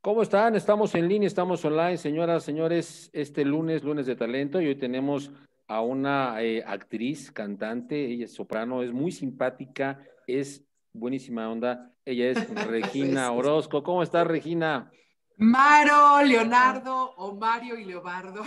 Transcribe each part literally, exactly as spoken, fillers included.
¿Cómo están? Estamos en línea, estamos online, señoras, señores, este lunes, lunes de talento, y hoy tenemos a una eh, actriz, cantante, ella es soprano, es muy simpática, es buenísima onda, ella es Regina Eso. Orozco. ¿Cómo estás, Regina? Maro, Ah. Leonardo, o Mario y Leobardo.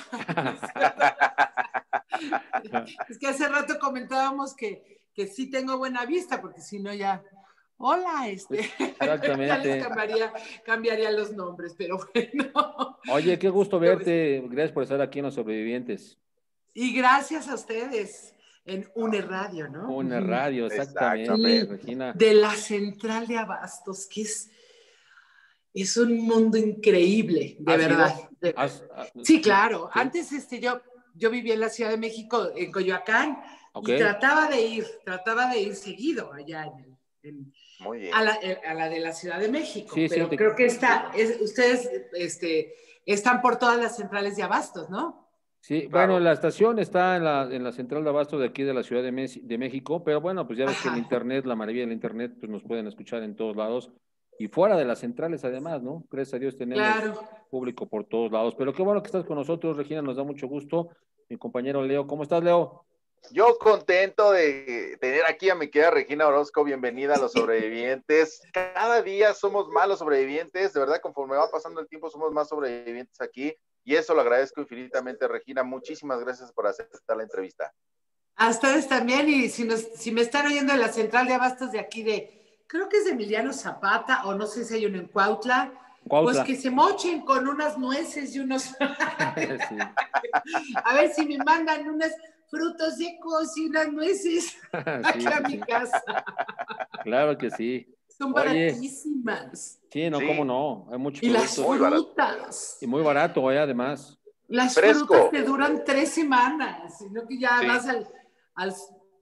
Es que hace rato comentábamos que, que sí tengo buena vista, porque si no ya, hola, este, ya les Exactamente. cambiaría, cambiaría los nombres, pero bueno. Oye, qué gusto Pues, verte, gracias por estar aquí en Los Sobrevivientes. y gracias a ustedes en UNE Radio, ¿no? Una Ujú. radio, exactamente, Sí, Exactamente. Regina. de la central de Abastos, que es, es un mundo increíble, de ¿Has verdad. ido? De- ¿Has, ah, Sí, claro. sí? Antes este, yo, yo vivía en la Ciudad de México, en Coyoacán, Ok. y trataba de ir, trataba de ir seguido allá en, el- en- Muy bien. a, la, a la de la Ciudad de México, Sí, sí, pero te- creo que está, es, ustedes este, están por todas las centrales de Abastos, ¿no? Sí, bueno, Claro. la estación está en la, en la central de abasto de aquí de la Ciudad de, Mes- de México, pero bueno, pues ya ves que el Ajá, internet, la maravilla del internet, pues nos pueden escuchar en todos lados y fuera de las centrales además, ¿no? Gracias a Dios tenemos claro. público por todos lados, pero qué bueno que estás con nosotros, Regina, nos da mucho gusto. Mi compañero Leo, ¿cómo estás, Leo? Yo contento de tener aquí a mi querida Regina Orozco, bienvenida a Los Sobrevivientes. Cada día somos más los sobrevivientes, de verdad, conforme va pasando el tiempo somos más sobrevivientes aquí, y eso lo agradezco infinitamente, Regina. Muchísimas gracias por aceptar la entrevista. A ustedes también, y si, nos, si me están oyendo en la central de Abastos de aquí de, creo que es de Emiliano Zapata, o no sé si hay uno en Cuautla, pues Cuautla. que se mochen con unas nueces y unos... Sí. A ver si me mandan unos frutos secos y unas nueces aquí Sí, a sí, mi sí. casa. Claro que sí. Son Oye, baratísimas. sí, no, cómo Sí, no, hay muchos Y las productos muy barato. y frutas. muy barato, ¿eh? Además. Las frutas Fresco. te duran tres semanas, sino que ya Sí. vas al, al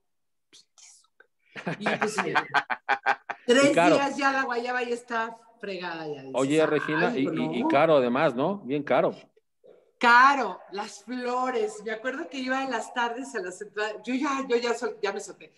y pues Y tres caro. días ya la guayaba ya está fregada, ya dices, Oye, Regina, ay, y, hijo, y, y no. caro además, ¿no? Bien caro. Caro, las flores. Me acuerdo que iba en las tardes a la central. Yo ya, yo ya, sol, ya me solté.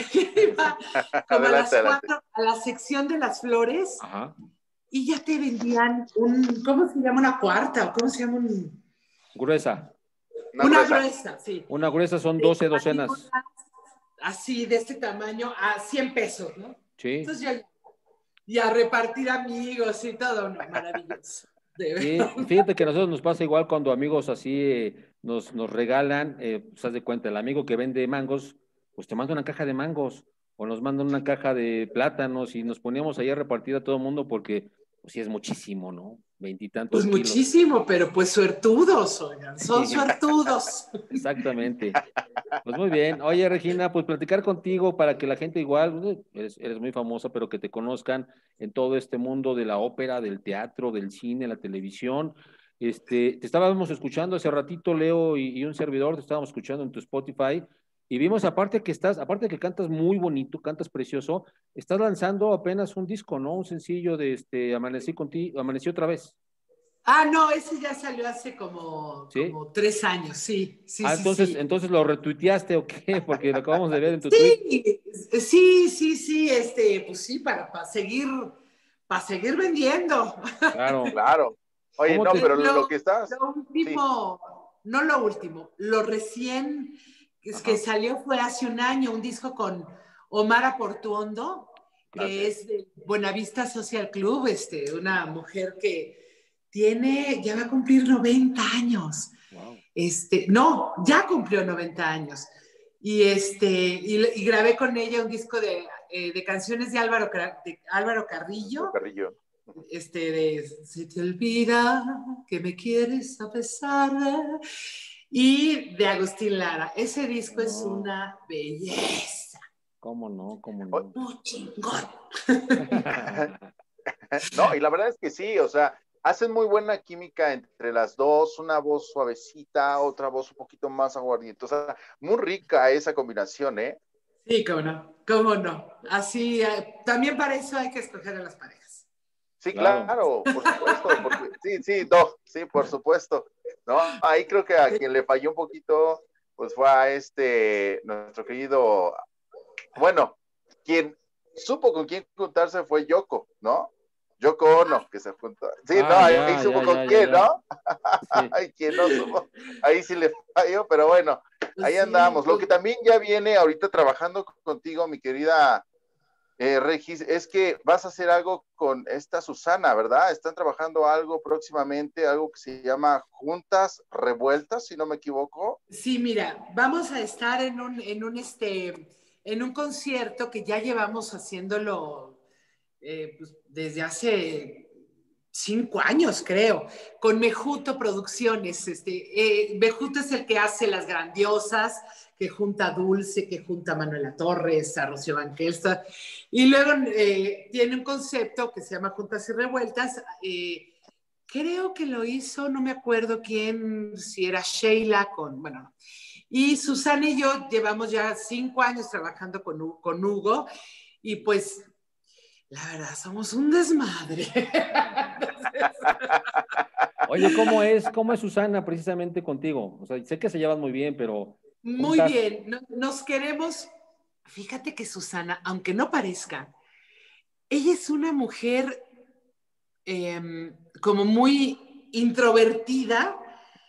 Iba como a Adelante, las adelante. cuatro a la sección de las flores Ajá. y ya te vendían un, ¿cómo se llama? Una cuarta, o ¿cómo se llama? Un, Gruesa. Una una gruesa. gruesa, sí. Una gruesa son De doce docenas. ayudas, así, de este tamaño, a cien pesos, ¿no? Sí. Entonces yo, y a repartir amigos y todo, no, maravilloso. De Sí, verdad. fíjate que a nosotros nos pasa igual cuando amigos así eh, nos, nos regalan, eh, pues haz de cuenta, el amigo que vende mangos, pues te manda una caja de mangos o nos manda una caja de plátanos y nos poníamos ahí a repartir a todo el mundo porque, pues sí es muchísimo, ¿no? Pues Veintitantos kilos. muchísimo, pero pues suertudos, oigan, son suertudos. Exactamente. Pues muy bien. Oye, Regina, pues platicar contigo para que la gente igual, eh, eres, eres muy famosa, pero que te conozcan en todo este mundo de la ópera, del teatro, del cine, la televisión. Este, te estábamos escuchando hace ratito, Leo y, y un servidor, te estábamos escuchando en tu Spotify y vimos aparte que estás, aparte que cantas muy bonito, cantas precioso, estás lanzando apenas un disco, ¿no? Un sencillo de este Amanecí contigo, Amanecí otra vez, Ah, no, ese ya salió hace como, ¿sí? como tres años, sí, sí, Ah, sí, entonces, sí. entonces lo retuiteaste o qué, porque lo acabamos de ver en tu tweet. Sí, sí, sí, sí, este, pues sí, para, para seguir, para seguir vendiendo. Claro. Claro. Oye, ¿Cómo no, te, pero lo Lo, que estás, lo sí, último, no lo último, lo recién es que Ajá, salió fue hace un año, un disco con Omar Portuondo, así que es. es de Buenavista Social Club, este, una mujer que tiene, ya va a cumplir noventa años. wow. Este, no, ya cumplió noventa años. Y, este, y, y grabé con ella un disco de, eh, de canciones de Álvaro, de Álvaro Por Carrillo, Carrillo. este de Se te olvida que me quieres a pesar de... Y de Agustín Lara. Ese disco es No, una belleza. cómo no, cómo O- no. Muy chingón. No, y la verdad es que sí, o sea, hacen muy buena química entre las dos, una voz suavecita, otra voz un poquito más aguardiente, o sea, muy rica esa combinación, ¿eh? Sí, cómo no, cómo no. Así, eh, también para eso hay que escoger a las parejas. Sí, Claro. claro, por supuesto, porque sí, sí, no, sí, por supuesto, ¿no? Ahí creo que a quien le falló un poquito, pues fue a este, nuestro querido, bueno, quien supo con quién juntarse fue Yoko, ¿no? Yoko Ono, que se juntó. Sí, Ah, no, ahí, ya, ahí supo ya, con ya, quién, ya, ya. ¿no? Sí. Ay, quién no supo. Ahí sí le falló, pero bueno, ahí Sí, andamos. Lo pues, que también ya viene ahorita trabajando contigo, mi querida eh, Regis, es que vas a hacer algo con esta Susana, ¿verdad? Están trabajando algo próximamente, algo que se llama Juntas Revueltas, si no me equivoco. sí, mira, vamos a estar en un, en un, este, en un concierto que ya llevamos haciéndolo eh, pues, desde hace cinco años, creo, con Mejuto Producciones. Este, eh, Mejuto es el que hace Las Grandiosas, que junta a Dulce, que junta a Manuela Torres, a Rocío Banquelsta, y luego eh, tiene un concepto que se llama Juntas y Revueltas. Eh, creo que lo hizo, no me acuerdo quién, si era Sheila con, bueno, no. Y Susana y yo llevamos ya cinco años trabajando con, con Hugo, y pues la verdad, somos un desmadre. Entonces... Oye, ¿cómo es, cómo es Susana precisamente contigo? O sea, sé que se llevan muy bien, pero Muy juntas, bien, no, nos queremos. Fíjate que Susana, aunque no parezca, ella es una mujer eh, como muy introvertida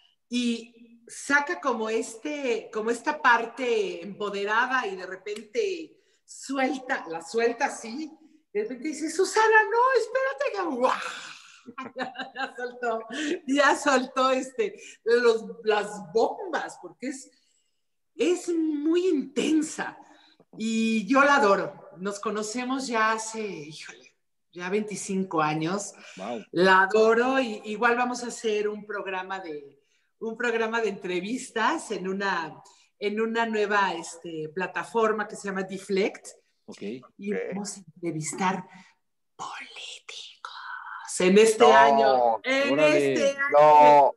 y saca como, este, como esta parte empoderada y de repente suelta, la suelta así, de repente dice, Susana, no, espérate que... ¡Wow! Ya, ya soltó, ya soltó este, los, las bombas, porque es, es muy intensa y yo la adoro. Nos conocemos ya hace, híjole, ya veinticinco años. wow. La adoro y igual vamos a hacer un programa de, un programa de entrevistas en una, en una nueva este, plataforma que se llama Deflect. Okay. Y Okay. vamos a entrevistar políticos en este No, año. En órale. este año. No.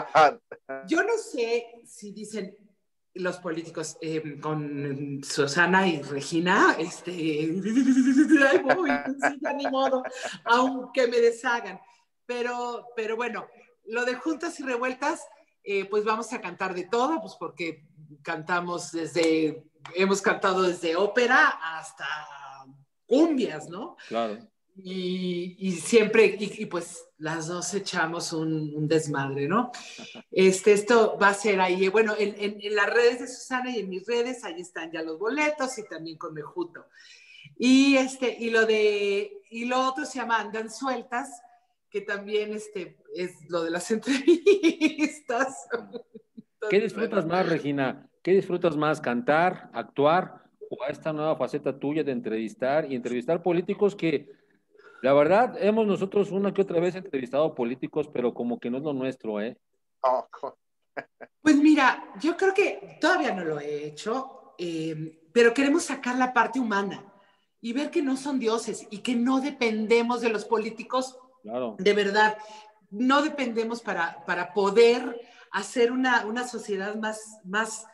Yo no sé si dicen los políticos eh, con Susana y Regina, este, ahí voy, sí, ya ni modo, aunque me deshagan. Pero, pero bueno, lo de Juntas y Revueltas, eh, pues vamos a cantar de todo, pues porque cantamos desde, hemos cantado desde ópera hasta cumbias, ¿no? Claro. Y, y siempre, y, y pues las dos echamos un, un desmadre, ¿no? Este, esto va a ser ahí, bueno, en, en, en las redes de Susana y en mis redes, ahí están ya los boletos y también con Mejuto. Y, este, y, lo de, y lo otro se llama Andan Sueltas, que también este, es lo de las entrevistas. Entonces, ¿Qué disfrutas bueno. más, Regina? ¿Qué disfrutas más, cantar, actuar o a esta nueva faceta tuya de entrevistar y entrevistar políticos que, la verdad, hemos nosotros una que otra vez entrevistado políticos, pero como que no es lo nuestro, ¿eh? No. Pues mira, yo creo que todavía no lo he hecho, eh, pero queremos sacar la parte humana y ver que no son dioses y que no dependemos de los políticos, Claro. de verdad, no dependemos para, para poder hacer una, una sociedad más, más,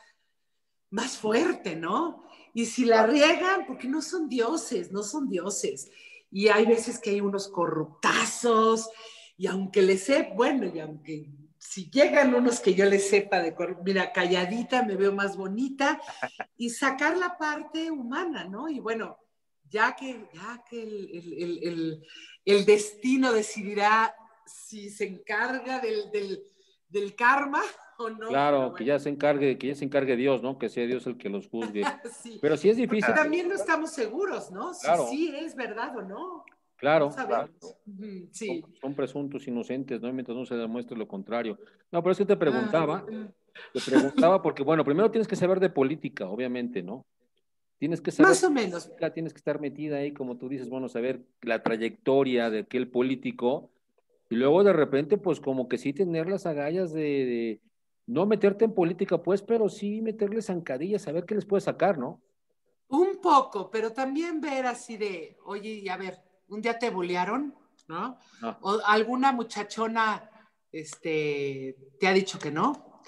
más fuerte, ¿no? Y si la riegan, porque no son dioses, no son dioses. Y hay veces que hay unos corruptazos, y aunque les sé, bueno, y aunque si llegan unos que yo les sepa de, mira, calladita me veo más bonita, y sacar la parte humana, ¿no? Y bueno, ya que, ya que el, el, el, el, el destino decidirá si se encarga del, del, del karma o no. Claro, bueno. que ya se encargue, que ya se encargue Dios, ¿no? Que sea Dios el que los juzgue. Sí. Pero sí es Porque difícil. también no estamos seguros, ¿no? Si Claro. sí es verdad o no. Claro, No sabemos. claro. Sí. Son, son presuntos inocentes, ¿no? Mientras no se demuestre lo contrario. No, pero es que te preguntaba, Ah, te preguntaba porque, bueno, primero tienes que saber de política, obviamente, ¿no? Tienes que saber más o menos. política, tienes que estar metida ahí, como tú dices, bueno, saber la trayectoria de aquel político y luego de repente, pues como que sí tener las agallas de, de no meterte en política, pues, pero sí meterle zancadillas, saber qué les puede sacar, ¿no? Un poco, pero también ver así de, oye, y a ver, un día te bulearon, ¿no? Ah. O alguna muchachona este, te ha dicho que no,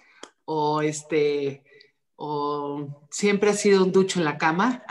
o este, o siempre ha sido un ducho en la cama,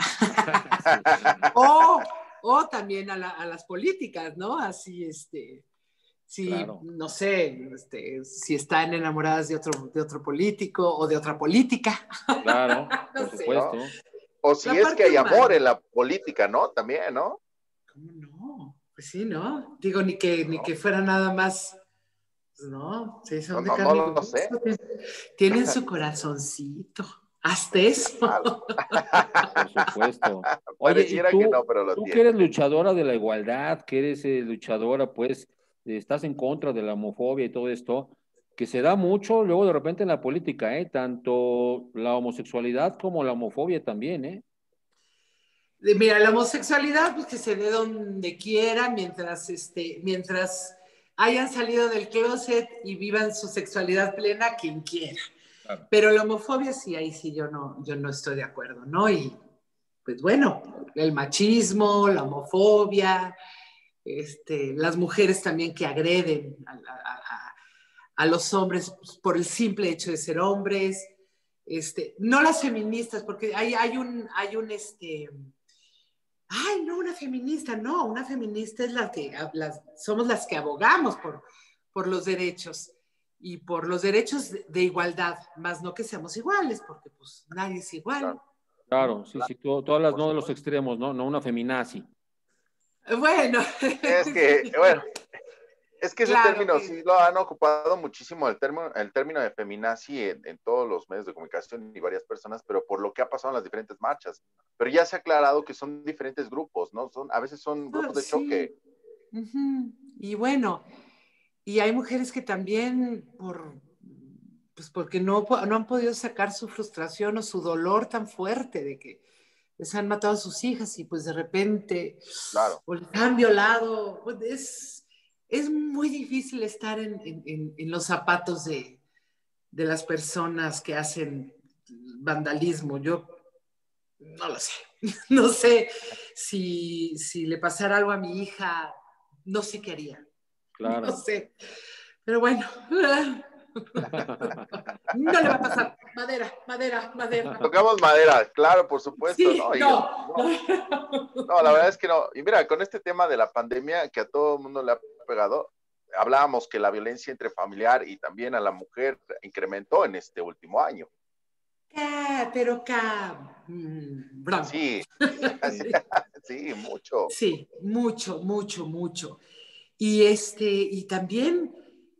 o, o también a, la, a las políticas, ¿no? Así, este, si, Claro. no sé, este, si están enamoradas de otro, de otro político o de otra política. Claro, No por sé. supuesto. O si La es parte que hay humana. amor en la política, ¿no? También, ¿no? ¿Cómo no? Pues sí, ¿no? Digo, ni que, ¿no? ni que fuera nada más, pues no, sí, son No, de no, carne y no lo hueso. sé. Tienen su corazoncito, hasta eso. Por supuesto. Oye, y Pareciera que no, tú, pero lo tú que tiene. eres luchadora de la igualdad, que eres eh, luchadora, pues, eh, estás en contra de la homofobia y todo esto, que se da mucho luego de repente en la política, ¿eh? Tanto la homosexualidad como la homofobia también, ¿eh? De- Mira, la homosexualidad, pues que se dé donde quiera, mientras, este, mientras hayan salido del closet y vivan su sexualidad plena, quien quiera. Claro. Pero la homofobia sí, ahí sí yo no, yo no estoy de acuerdo, ¿no? Y pues bueno, el machismo, la homofobia, este, las mujeres también que agreden a, a, a, a los hombres por el simple hecho de ser hombres, este, no las feministas, porque hay, hay un, hay un, este, ay, no, una feminista, no, una feminista es la que, las, somos las que abogamos por, por los derechos y por los derechos de, de igualdad, más no que seamos iguales, porque pues nadie es igual, Claro. Claro, ¿no? sí, sí, to- todas las no de los extremos, ¿no? No una feminazi. Bueno, Es que, bueno, es que ese claro término que sí lo han ocupado muchísimo, el término, el término de feminazi en, en todos los medios de comunicación y varias personas, pero por lo que ha pasado en las diferentes marchas. Pero ya se ha aclarado que son diferentes grupos, ¿no? Son, a veces son grupos de choque. sí. Uh-huh. Y bueno, y hay mujeres que también por pues porque no, no han podido sacar su frustración o su dolor tan fuerte de que les han matado a sus hijas y pues de repente Claro. o les han violado, pues es, es muy difícil estar en, en, en los zapatos de, de las personas que hacen vandalismo. Yo no lo sé, no sé si, si le pasara algo a mi hija, no sé qué haría, no Claro. sé, pero bueno. No le va a pasar. Madera, madera, madera. Tocamos madera, claro, por supuesto, Sí, ¿no? Y, no. no, no, la verdad es que no. Y mira, con este tema de la pandemia que a todo el mundo le ha pegado, hablábamos que la violencia intrafamiliar y también a la mujer incrementó en este último año. Cá, pero cá. Mm, bravo. Sí, Sí. sí, mucho. Sí, mucho, mucho, mucho. Y este, y también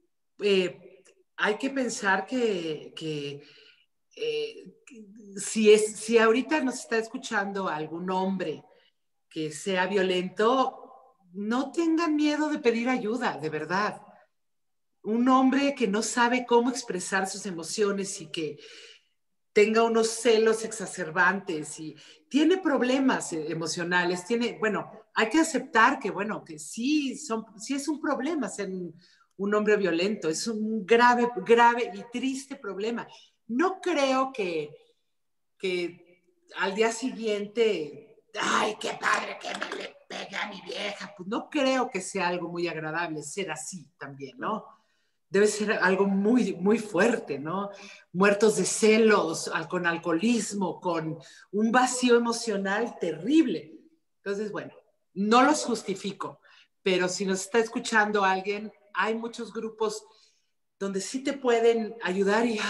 eh, hay que pensar que, que eh, si es, si ahorita nos está escuchando algún hombre que sea violento, no tengan miedo de pedir ayuda, de verdad. Un hombre que no sabe cómo expresar sus emociones y que tenga unos celos exacerbantes y tiene problemas emocionales, tiene, bueno, hay que aceptar que, bueno, que sí, son, sí es un problema ser un, un hombre violento, es un grave, grave y triste problema. No creo que, que al día siguiente, ay, qué padre que me le pegue a mi vieja, pues no creo que sea algo muy agradable ser así también, ¿no? Debe ser algo muy, muy fuerte, ¿no? Muertos de celos, con alcoholismo, con un vacío emocional terrible. Entonces, bueno, no los justifico, pero si nos está escuchando alguien, hay muchos grupos donde sí te pueden ayudar y,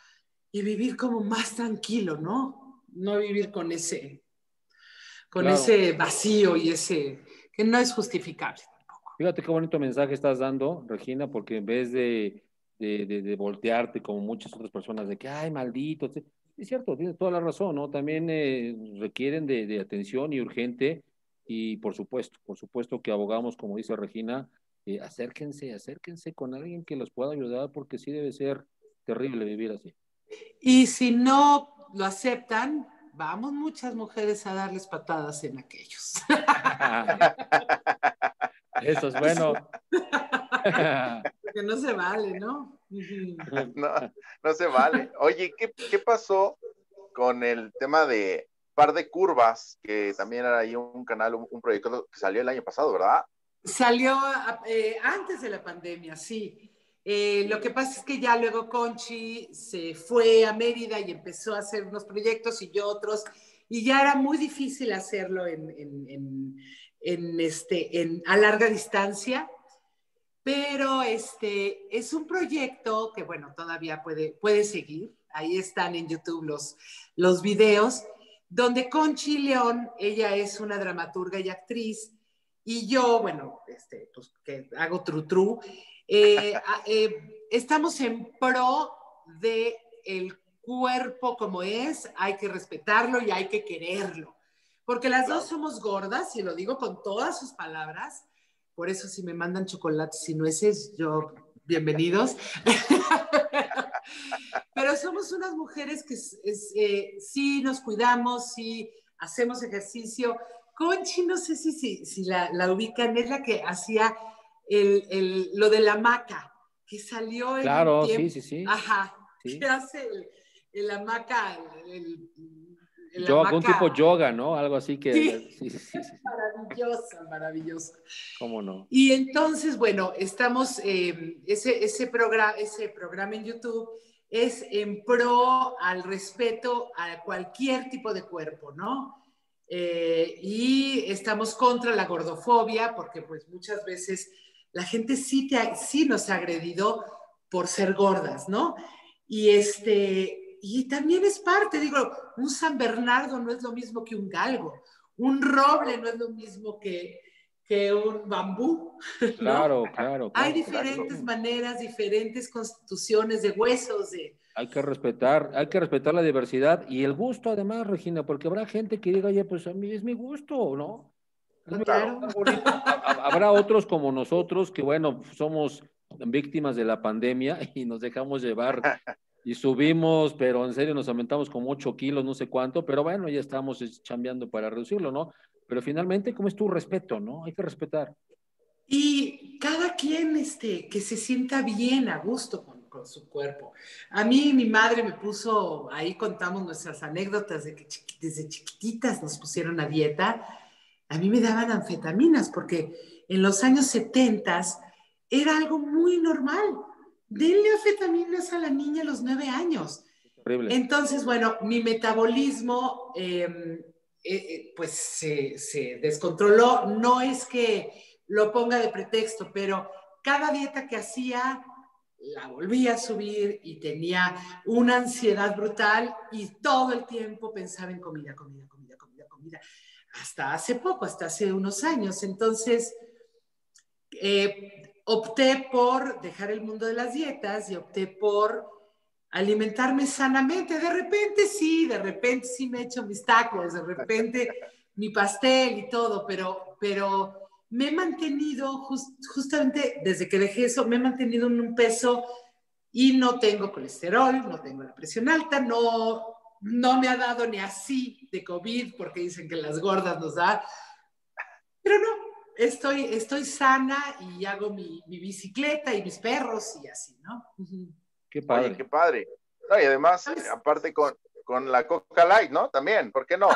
y vivir como más tranquilo, ¿no? No vivir con ese, con Claro. ese vacío y ese que no es justificable. Fíjate qué bonito mensaje estás dando, Regina, porque en vez de, de, de, de voltearte como muchas otras personas de que, ay, maldito, te- es cierto, tienes toda la razón, ¿no? También eh, requieren de, de atención y urgente y por supuesto, por supuesto que abogamos, como dice Regina, eh, acérquense, acérquense con alguien que los pueda ayudar porque sí debe ser terrible vivir así. Y si no lo aceptan, vamos muchas mujeres a darles patadas en aquellos. Eso es bueno. Porque no se vale, ¿no? No, no se vale. Oye, ¿qué, qué pasó con el tema de Par de Curvas, que también era ahí un canal, un, un proyecto que salió el año pasado, ¿verdad? Salió eh, antes de la pandemia, sí. Eh, lo que pasa es que ya luego Conchi se fue a Mérida y empezó a hacer unos proyectos y yo otros, y ya era muy difícil hacerlo en, en, en, en este, en, a larga distancia, pero este, es un proyecto que, bueno, todavía puede, puede seguir. Ahí están en YouTube los, los videos, donde Conchi León, ella es una dramaturga y actriz, y yo, bueno, este, pues que hago tru tru, eh, eh, estamos en pro de el cuerpo como es, hay que respetarlo y hay que quererlo. Porque las Claro. dos somos gordas, y lo digo con todas sus palabras, por eso si me mandan chocolates y nueces, yo, bienvenidos. Pero somos unas mujeres que es, es, eh, sí nos cuidamos, sí hacemos ejercicio. Conchi, no sé si, si, si la, la ubican, es la que hacía el, el, lo de la hamaca, que salió en Claro, un tiempo. sí, sí, sí. Ajá, Sí. que hace el, el hamaca, el, el, el Yo, algún hamaca. tipo yoga, ¿no? Algo así que... Sí, Sí, sí, sí, sí. maravillosa, maravillosa. ¿Cómo no? Y entonces, bueno, estamos, eh, ese, ese, programa, ese programa en YouTube es en pro al respeto a cualquier tipo de cuerpo, ¿no? Eh, y estamos contra la gordofobia, porque pues muchas veces la gente sí, te ha, sí nos ha agredido por ser gordas, ¿no? Y, este, y también es parte, digo, un San Bernardo no es lo mismo que un galgo, un roble no es lo mismo que, que un bambú, ¿no? Claro, claro, claro. Hay diferentes claro. maneras, diferentes constituciones de huesos, de... Hay que respetar, hay que respetar la diversidad y el gusto además, Regina, porque habrá gente que diga, oye, pues a mí es mi gusto, ¿no? Es mi Claro. gusto, bonito. Habrá otros como nosotros que, bueno, somos víctimas de la pandemia y nos dejamos llevar y subimos, pero en serio nos aumentamos como ocho kilos, no sé cuánto, pero bueno, ya estamos chambeando para reducirlo, ¿no? Pero finalmente, ¿cómo es tu respeto, no? Hay que respetar. Y cada quien este, que se sienta bien, a gusto con, con su cuerpo. A mí mi madre me puso, ahí contamos nuestras anécdotas de que chiqui, desde chiquititas nos pusieron a dieta. A mí me daban anfetaminas porque en los años setenta era algo muy normal. Denle anfetaminas a la niña a los nueve años. Horrible. Entonces, bueno, mi metabolismo eh, eh, pues se, se descontroló. No es que lo ponga de pretexto, pero cada dieta que hacía la volvía a subir y tenía una ansiedad brutal y todo el tiempo pensaba en comida, comida, comida, comida, comida. Hasta hace poco, hasta hace unos años. Entonces, eh, opté por dejar el mundo de las dietas y opté por alimentarme sanamente. De repente sí, de repente sí me echo mis tacos, de repente mi pastel y todo, pero, pero me he mantenido just, justamente desde que dejé eso, me he mantenido en un peso y no tengo colesterol, no tengo la presión alta, no, no me ha dado ni así de COVID porque dicen que las gordas nos da, pero no, estoy, estoy sana y hago mi, mi bicicleta y mis perros y así, ¿no? Uh-huh. Qué padre. Oye, qué padre. No, y además, ¿sabes? Aparte con, con la Coca Light, ¿no? También, ¿por qué no?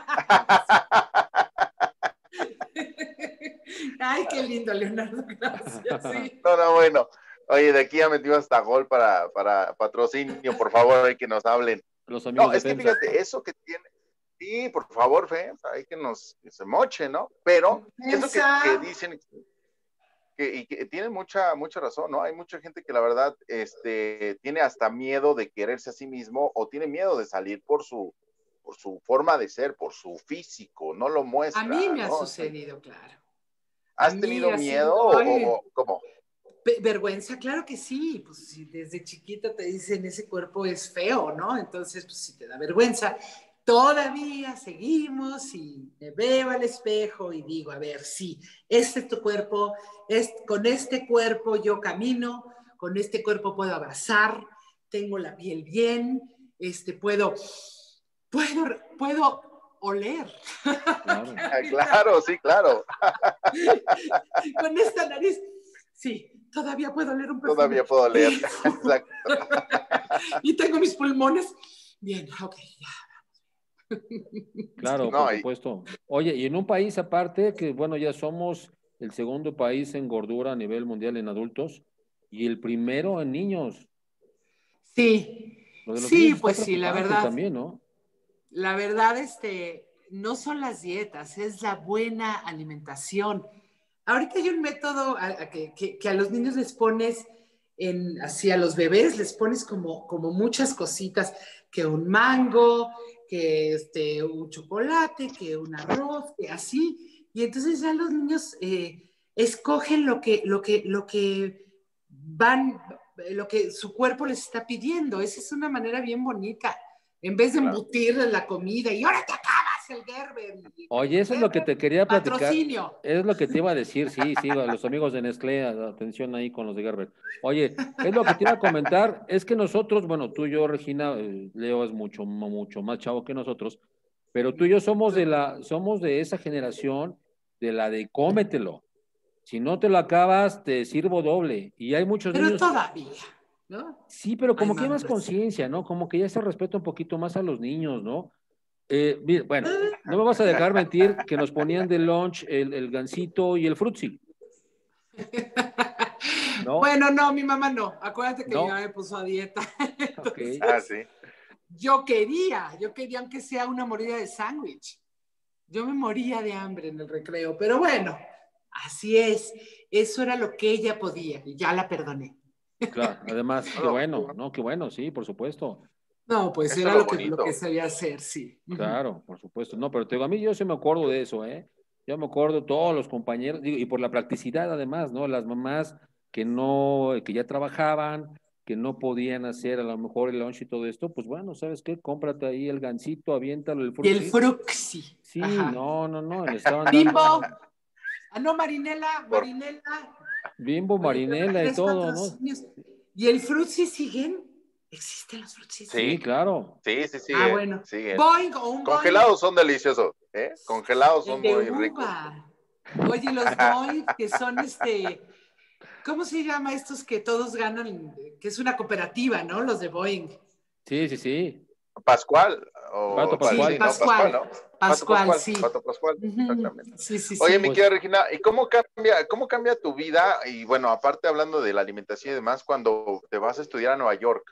Ay, qué lindo, Leonardo, gracias. Sí. No, no, bueno. Oye, de aquí ya metió hasta gol para, para patrocinio, por favor, hay que nos hablen. Los amigos no, de es Pensa. que fíjate, eso que tiene, sí, por favor, Fe, hay que nos que se moche, ¿no? Pero eso que, que dicen, que, y que tiene mucha, mucha razón, ¿no? Hay mucha gente que la verdad este, tiene hasta miedo de quererse a sí mismo o tiene miedo de salir por su, por su forma de ser, por su físico, no lo muestra. A mí me ¿no? ha sucedido, claro. ¿Has tenido miedo o, o, o cómo? Vergüenza, claro que sí, pues si desde chiquita te dicen ese cuerpo es feo, ¿no? Entonces, pues si te da vergüenza. Todavía seguimos y me veo al espejo y digo, a ver, sí, este es tu cuerpo, es, con este cuerpo yo camino, con este cuerpo puedo abrazar, tengo la piel bien, este, puedo, puedo, puedo oler. Claro, claro, sí, claro. Con esta nariz, sí. Todavía puedo oler un perfume. Todavía puedo oler, exacto. Y tengo mis pulmones. Bien, ok, ya. Claro, no, por supuesto. Oye, y en un país aparte, que bueno, ya somos el segundo país en gordura a nivel mundial en adultos y el primero en niños. Sí, Lo de los sí, niños pues está sí, la verdad. También, ¿no? La verdad, este, no son las dietas, es la buena alimentación. Ahorita hay un método a, a que, que, que a los niños les pones, en, así a los bebés les pones como, como muchas cositas, que un mango, que este, un chocolate, que un arroz, que así, Y entonces ya los niños eh, escogen lo que, lo, que, lo que van, lo que su cuerpo les está pidiendo. Esa es una manera bien bonita. En vez de Claro. embutirles la comida y ahora te acabas el Gerber. Oye, eso es lo que te quería platicar. Patrocinio. Es lo que te iba a decir, sí, sí, a los amigos de Nestlé, atención ahí con los de Gerber. Oye, es lo que te iba a comentar, es que nosotros, bueno, tú y yo, Regina, eh, Leo es mucho, mucho más chavo que nosotros, pero tú y yo somos de la, somos de esa generación, de la de cómetelo. Si no te lo acabas, te sirvo doble. Y hay muchos Pero niños. todavía, ¿no? Sí, pero como Hay que hay más mamás. conciencia, ¿no? Como que ya se respeta un poquito más a los niños, ¿no? Eh, mira, bueno, no me vas a dejar mentir que nos ponían de lunch el, el gansito y el frutzi, ¿no? Bueno, no, mi mamá no. Acuérdate que mi mamá No, me puso a dieta. ok. Entonces, Ah, sí. yo quería, yo quería aunque sea una mordida de sándwich. Yo me moría de hambre en el recreo, pero bueno, así es. Eso era lo que ella podía y ya la perdoné. Claro, además, qué No, bueno, ¿no? Qué bueno, sí, por supuesto. No, pues eso era es lo lo que, lo bonito. que sabía hacer, sí. Claro, por supuesto. No, pero te digo, a mí yo sí me acuerdo de eso, ¿eh? Yo me acuerdo todos los compañeros, digo, y por la practicidad además, ¿no? Las mamás que no, que ya trabajaban, que no podían hacer a lo mejor el lunch y todo esto, pues bueno, ¿sabes qué? Cómprate ahí el gansito, aviéntalo, el Y el frutzi. fruxi. Sí, Ajá. no, no, no, le estaban Bimbo. dando Ah, no, Marinela, Por- Marinela. Bimbo, Oye, pero Marinela y tres todo, ¿no? patrocinios. ¿Y el frutsi siguen? ¿Existen los frutsis? Sí, Sí, claro. sí, sí, Ah, siguen, bueno. siguen. Boing o un Boing. Congelados son deliciosos, ¿eh? Congelados El son de muy ricos. uva. Oye, los Boing, que son este. ¿Cómo se llama estos que todos ganan? Que es una cooperativa, ¿no? Los de Boeing. Sí, sí, sí. Pascual, Pato o pa- Sí, sí, Pascual. ¿no? Pascual, Pascual. ¿no? Pato Pascual, Pascual, sí. Pato Pascual, Ujú. exactamente. Sí, sí, Oye, sí. mi Pues, querida Regina, ¿y cómo cambia, cómo cambia tu vida? Y bueno, aparte hablando de la alimentación y demás, cuando te vas a estudiar a Nueva York,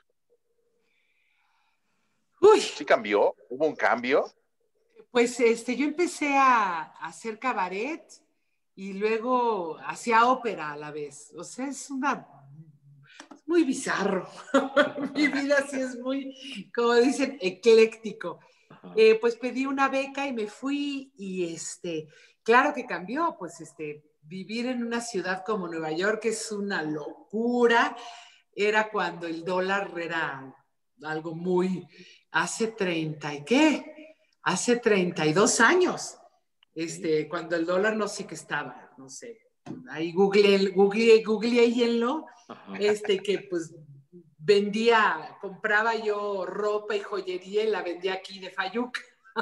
Uy, ¿sí cambió? ¿Hubo un cambio? pues este, yo empecé a, a hacer cabaret y luego hacía ópera a la vez. O sea, es una es muy bizarro. Mi vida sí es muy, como dicen, ecléctico. ajá. Eh, pues pedí una beca y me fui y este, claro que cambió, pues este, vivir en una ciudad como Nueva York es una locura. Era cuando el dólar era algo muy, hace treinta y qué, hace treinta y dos años, este, cuando el dólar no sé qué estaba, no sé, ahí googleé, googleé, googleéenlo, Ajá. este, que pues vendía, compraba yo ropa y joyería y la vendía aquí de Fayuca.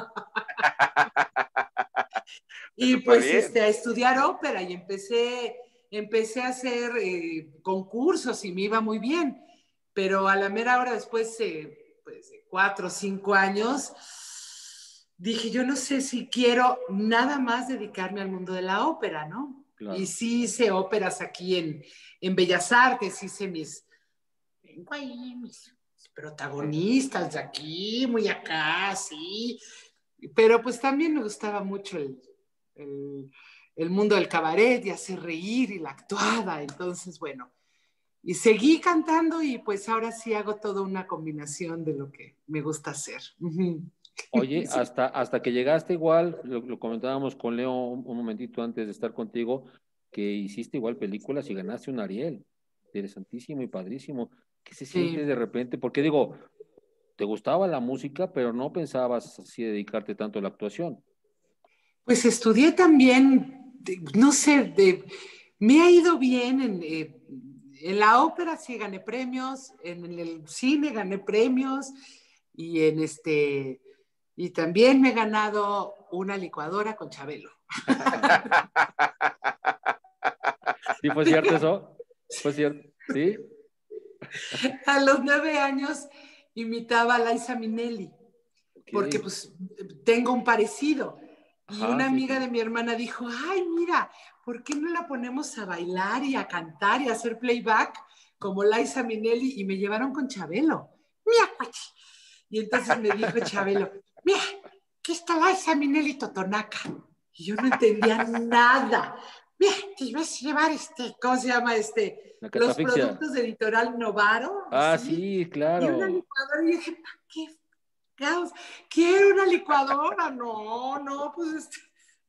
Y Súper pues bien. este, a estudiar ópera y empecé, empecé a hacer eh, concursos y me iba muy bien, pero a la mera hora después eh, pues, de cuatro o cinco años, dije, yo no sé si quiero nada más dedicarme al mundo de la ópera, ¿no? Claro. Y sí hice óperas aquí en, en Bellas Artes, hice mis, tengo ahí mis protagonistas de aquí, muy acá, sí, pero pues también me gustaba mucho el, el, el mundo del cabaret y hacer reír y la actuada, entonces bueno, y seguí cantando y pues ahora sí hago toda una combinación de lo que me gusta hacer. Oye, Sí. hasta, hasta que llegaste igual, lo, lo comentábamos con Leo un, un momentito antes de estar contigo, que hiciste igual películas y ganaste un Ariel. Interesantísimo y padrísimo. ¿Qué se siente Sí. de repente? Porque digo, te gustaba la música, pero no pensabas así dedicarte tanto a la actuación. Pues estudié también, de, no sé, de, me ha ido bien en, eh, en la ópera sí gané premios, en el cine gané premios y en este y también me he ganado una licuadora con Chabelo. ¿Sí fue cierto eso? ¿Fue cierto? ¿Sí? A los nueve años imitaba a Liza Minnelli, Ok. porque pues tengo un parecido. Y Ajá, una sí, amiga sí. de mi hermana dijo, ay, mira, ¿por qué no la ponemos a bailar y a cantar y a hacer playback como Liza Minnelli? Y me llevaron con Chabelo. Mira, cuachi. Y entonces me dijo Chabelo, mira, aquí está Liza Minnelli Totonaca. Y yo no entendía nada. Mira, te vas a llevar este, ¿cómo se llama este? La Los catafixia. productos de Editorial Novaro, Ah, así. sí, Y una claro. licuadora. Y dije, ¿para qué? Quiero una licuadora. No, no, pues este,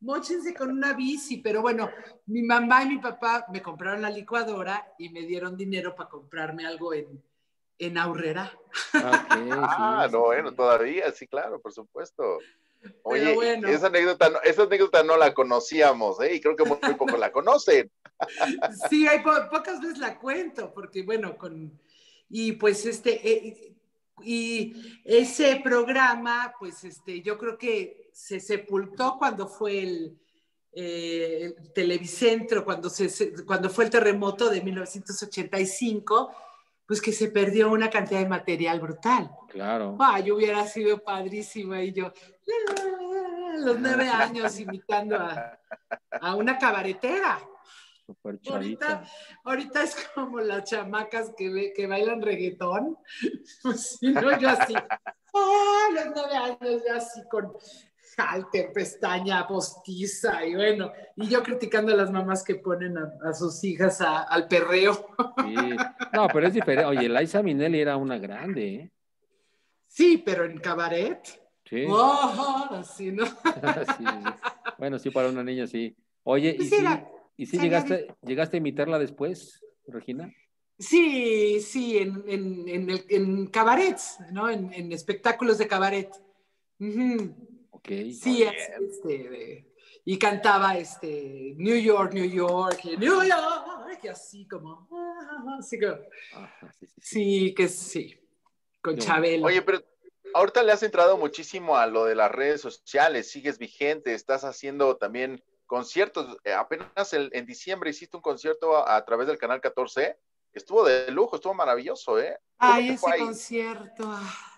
móchense con una bici, pero bueno, mi mamá y mi papá me compraron la licuadora y me dieron dinero para comprarme algo en, en Aurrera. Okay, Ah, sí, no, sí, bueno, sí. todavía, sí, claro, por supuesto. Pero Oye, bueno, esa anécdota, no, esa anécdota no la conocíamos, ¿eh? Y creo que muy, muy pocos la conocen. sí, hay po pocas veces la cuento, porque bueno, con, y pues este, eh, y ese programa, pues este, yo creo que se sepultó cuando fue el, eh, el Televicentro, cuando, se, se, cuando fue el terremoto de mil novecientos ochenta y cinco, pues que se perdió una cantidad de material brutal. Claro. Ah, yo hubiera sido padrísima y yo, los nueve años imitando a, a una cabaretera. Súper Ahorita, chavita. ahorita es como las chamacas que, ve, que bailan reggaetón. Pues, sí, ¿no? Yo así, ¡ah! Los nueve años, yo así con halter, pestaña postiza, y bueno, y yo criticando a las mamás que ponen a, a sus hijas a, al perreo. Sí. No, pero es diferente. Oye, Liza Minnelli era una grande, ¿eh? Sí, pero en cabaret. Sí. Oh, así, ¿no? Sí, sí, sí. Bueno, sí, para una niña, sí. Oye, ¿y Pues sí, era, y sí salía llegaste, llegaste a imitarla después, Regina? sí, sí, en, en, en, el, en cabarets, ¿no? En, en espectáculos de cabaret. Uh-huh. Ok. Sí, así, este, de, y cantaba este, New York, New York, y New York, y así como, así que, Ajá, sí, sí, sí. sí, que sí, con Qué bonito. Chabelo. Oye, pero ahorita le has entrado muchísimo a lo de las redes sociales, sigues vigente, estás haciendo también conciertos. Eh, apenas el, en diciembre hiciste un concierto a, a través del Canal catorce, que estuvo de lujo, estuvo maravilloso, ¿eh? ¿Cómo Ay, te fue ese ahí? concierto,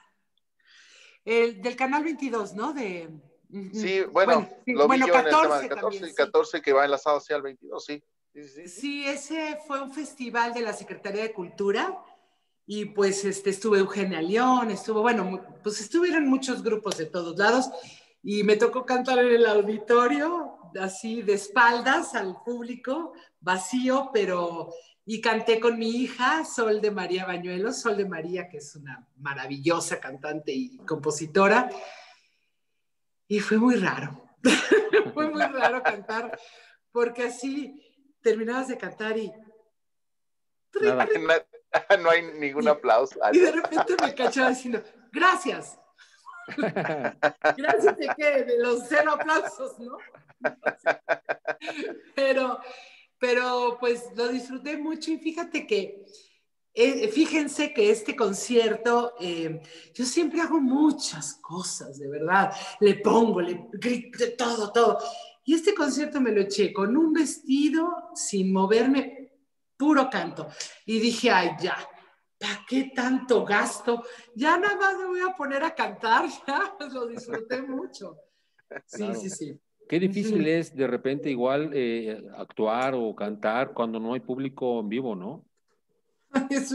el del Canal veintidós, ¿no? De, Sí, uh-huh. bueno, Bueno, sí, lo vi bueno, yo en el tema del catorce catorce, también, el sí. catorce que va enlazado hacia el veintidós, sí. Sí, sí, sí. Sí, ese fue un festival de la Secretaría de Cultura y pues este, estuvo Eugenia León, estuvo, bueno, pues estuvieron muchos grupos de todos lados y me tocó cantar en el auditorio, así de espaldas al público, vacío, pero, y canté con mi hija, Sol de María Bañuelos, Sol de María, que es una maravillosa cantante y compositora, y fue muy raro, fue muy raro cantar, porque así terminabas de cantar y... Nada. No hay ningún aplauso. Y de repente me cachaba diciendo, gracias. Gracias de qué, de los cero aplausos, ¿no? Pero, pero pues lo disfruté mucho y fíjate que, eh, fíjense que este concierto, eh, yo siempre hago muchas cosas, de verdad. Le pongo, le grito, todo, todo. Y este concierto me lo eché con un vestido, sin moverme, puro canto. Y dije, ay, ya, ¿para qué tanto gasto? Ya nada más me voy a poner a cantar, ya, pues lo disfruté mucho. Sí, Claro. sí, sí. Qué difícil es de repente igual eh, actuar o cantar cuando no hay público en vivo, ¿no? Es,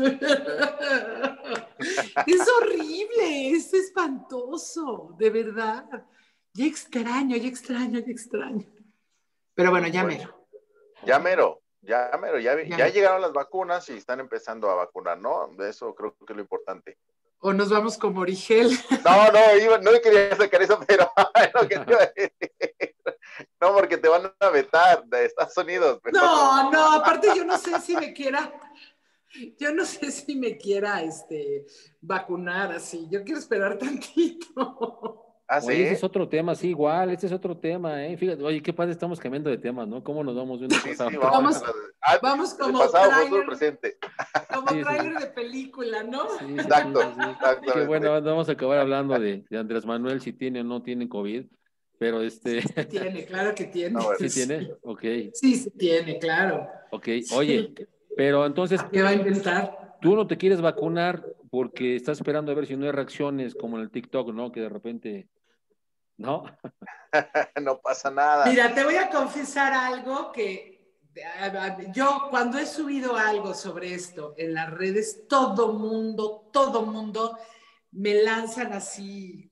es horrible, es espantoso, de verdad. Ya extraño, ya extraño, ya extraño. Pero bueno, ya Bueno, mero. ya mero, ya mero, ya, Ya ya mero. llegaron las vacunas y están empezando a vacunar, ¿no? Eso creo que es lo importante. O nos vamos como Origel. No, no, iba, no quería sacar eso, pero no, que te iba a decir. No, porque te van a vetar de Estados Unidos. Pero No, no, aparte yo no sé si me quiera, yo no sé si me quiera este, vacunar así. Yo quiero esperar tantito. ¿Ah, Oye, ese sí? es otro tema, sí, igual, ese es otro tema, ¿eh? Fíjate, oye, qué padre, estamos cambiando de temas, ¿no? ¿Cómo nos vamos de una Sí, cosa a sí, otra? vamos. Vamos, A la, ah, vamos del como pasado, futuro, tráiler, presente. como Sí, sí, sí. tráiler de película, ¿no? Sí, sí, sí, Exacto, sí, sí. Qué bueno, exactamente. vamos a acabar hablando de, de Andrés Manuel, si tiene o no tiene COVID, pero este, Sí tiene, claro que A tiene. ver. ¿sí Sí, tiene? Ok, sí, sí tiene, claro. ok. Sí. Oye, pero entonces, ¿Qué va a inventar? tú no te quieres vacunar porque estás esperando a ver si no hay reacciones como en el TikTok, ¿no? Que de repente, ¿no? No pasa nada. Mira, te voy a confesar algo que yo cuando he subido algo sobre esto en las redes, todo mundo, todo mundo me lanzan así.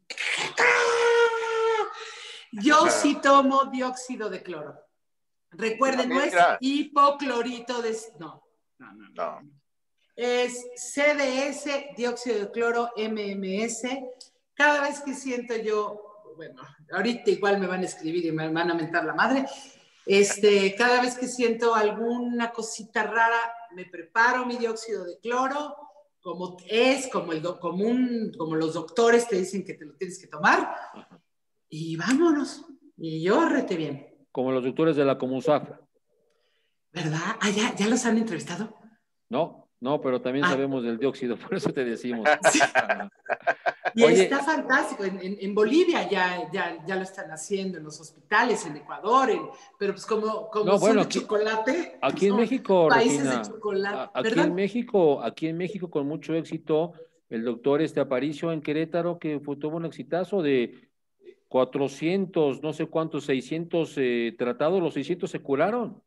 Yo sí tomo dióxido de cloro. Recuerden, no es Mira, hipoclorito de... No, no, no, no. no. Es C D S, dióxido de cloro, M M S. Cada vez que siento yo bueno, ahorita igual me van a escribir y me van a mentar la madre. Este, cada vez que siento alguna cosita rara, me preparo mi dióxido de cloro, como es, como, el do, como, un, como los doctores te dicen que te lo tienes que tomar, y vámonos. Y yo rete bien. Como los doctores de la Comusaf. ¿Verdad? Ah, ¿ya, ya los han entrevistado? No, no, pero también ah. sabemos del dióxido, por eso te decimos. Sí. Y Oye, está fantástico. En, en, en Bolivia ya, ya, ya lo están haciendo, en los hospitales, en Ecuador, en, pero pues como, como no, bueno, son de aquí, chocolate. Aquí en México, países Regina, de chocolate. Aquí ¿verdad? en México, aquí en México con mucho éxito, el doctor este Aparicio en Querétaro, que fue, tuvo un exitazo de cuatrocientos, no sé cuántos, seiscientos eh, tratados, los seiscientos se curaron.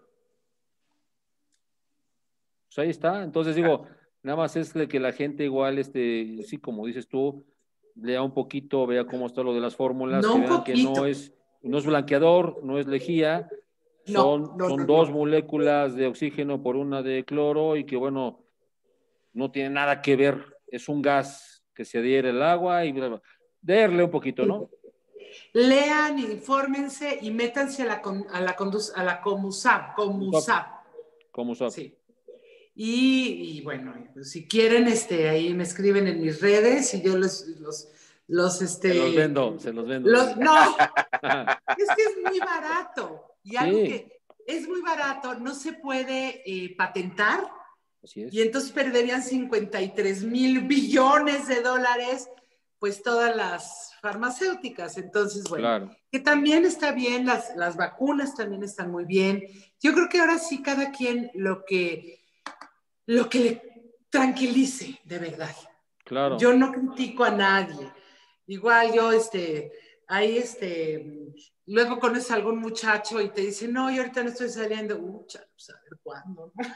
Pues ahí está. Entonces digo, nada más es que la gente igual, este, sí, como dices tú, lea un poquito, vea cómo está lo de las fórmulas, no que vean que no es, no es blanqueador, no es lejía, son, no, no, son no, dos no. moléculas de oxígeno por una de cloro y que bueno, no tiene nada que ver, es un gas que se adhiere al agua y leerle un poquito, ¿no? Lean, infórmense y métanse a la, a la, a la Comusap, Comusap. Comusap. Sí. Y, y bueno, pues si quieren, este, ahí me escriben en mis redes y yo los, los, los, este... Se los vendo, se los vendo. Los, no, es que es muy barato. Y algo sí. que es muy barato, no se puede eh, patentar. Así es. Y entonces perderían cincuenta y tres mil billones de dólares, pues todas las farmacéuticas. Entonces, bueno, claro. que también está bien, las, las vacunas también están muy bien. Yo creo que ahora sí cada quien lo que... lo que le tranquilice, de verdad. Claro. Yo no critico a nadie. Igual yo, este, ahí, este, luego conoces a algún muchacho y te dice, no, yo ahorita no estoy saliendo. Uh, pues a ver cuándo, ¿no?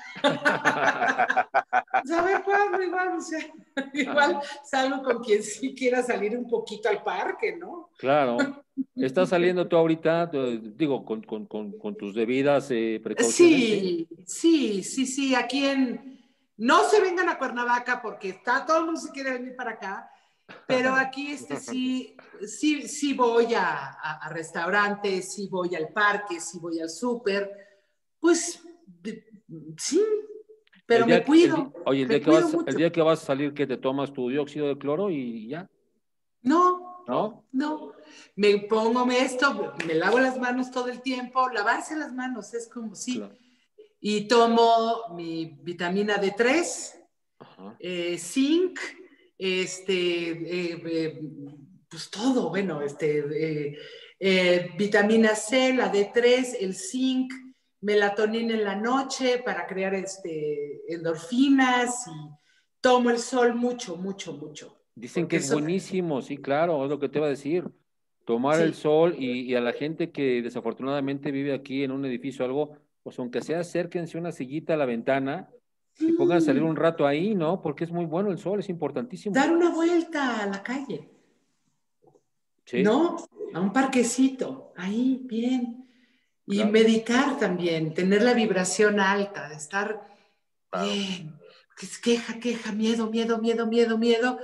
A ver cuándo, igual, o sea, igual salgo con quien sí quiera salir un poquito al parque, ¿no? Claro. ¿Estás saliendo tú ahorita, digo, con, con, con, con tus debidas eh, precauciones? Sí, sí, sí, sí, aquí en... No se vengan a Cuernavaca porque está, todo el mundo se quiere venir para acá, pero aquí este sí, sí, sí voy a, a, a restaurantes, sí voy al parque, sí voy al súper, pues de, sí, pero me que, cuido. El, oye, el día, que vas, el día que vas a salir, ¿que te tomas tu dióxido de cloro y ya? No, ¿no? No, me pongo esto, me lavo las manos todo el tiempo, lavarse las manos es como sí. Claro. Y tomo mi vitamina D tres, eh, zinc, este, eh, eh, pues todo, bueno, este, eh, eh, vitamina C, la D tres, el zinc, melatonina en la noche para crear este, endorfinas y tomo el sol mucho, mucho, mucho. Dicen que es eso... buenísimo, sí, claro, es lo que te iba a decir. Tomar sí. el sol y, y a la gente que desafortunadamente vive aquí en un edificio o algo, pues aunque sea acérquense una sillita a la ventana y pongan a salir un rato ahí, ¿no? Porque es muy bueno el sol, es importantísimo. Dar una vuelta a la calle. ¿Sí? ¿No? A un parquecito, ahí, bien. Y claro. meditar también, tener la vibración alta, estar claro. bien. Queja, queja, miedo, miedo, miedo, miedo, miedo.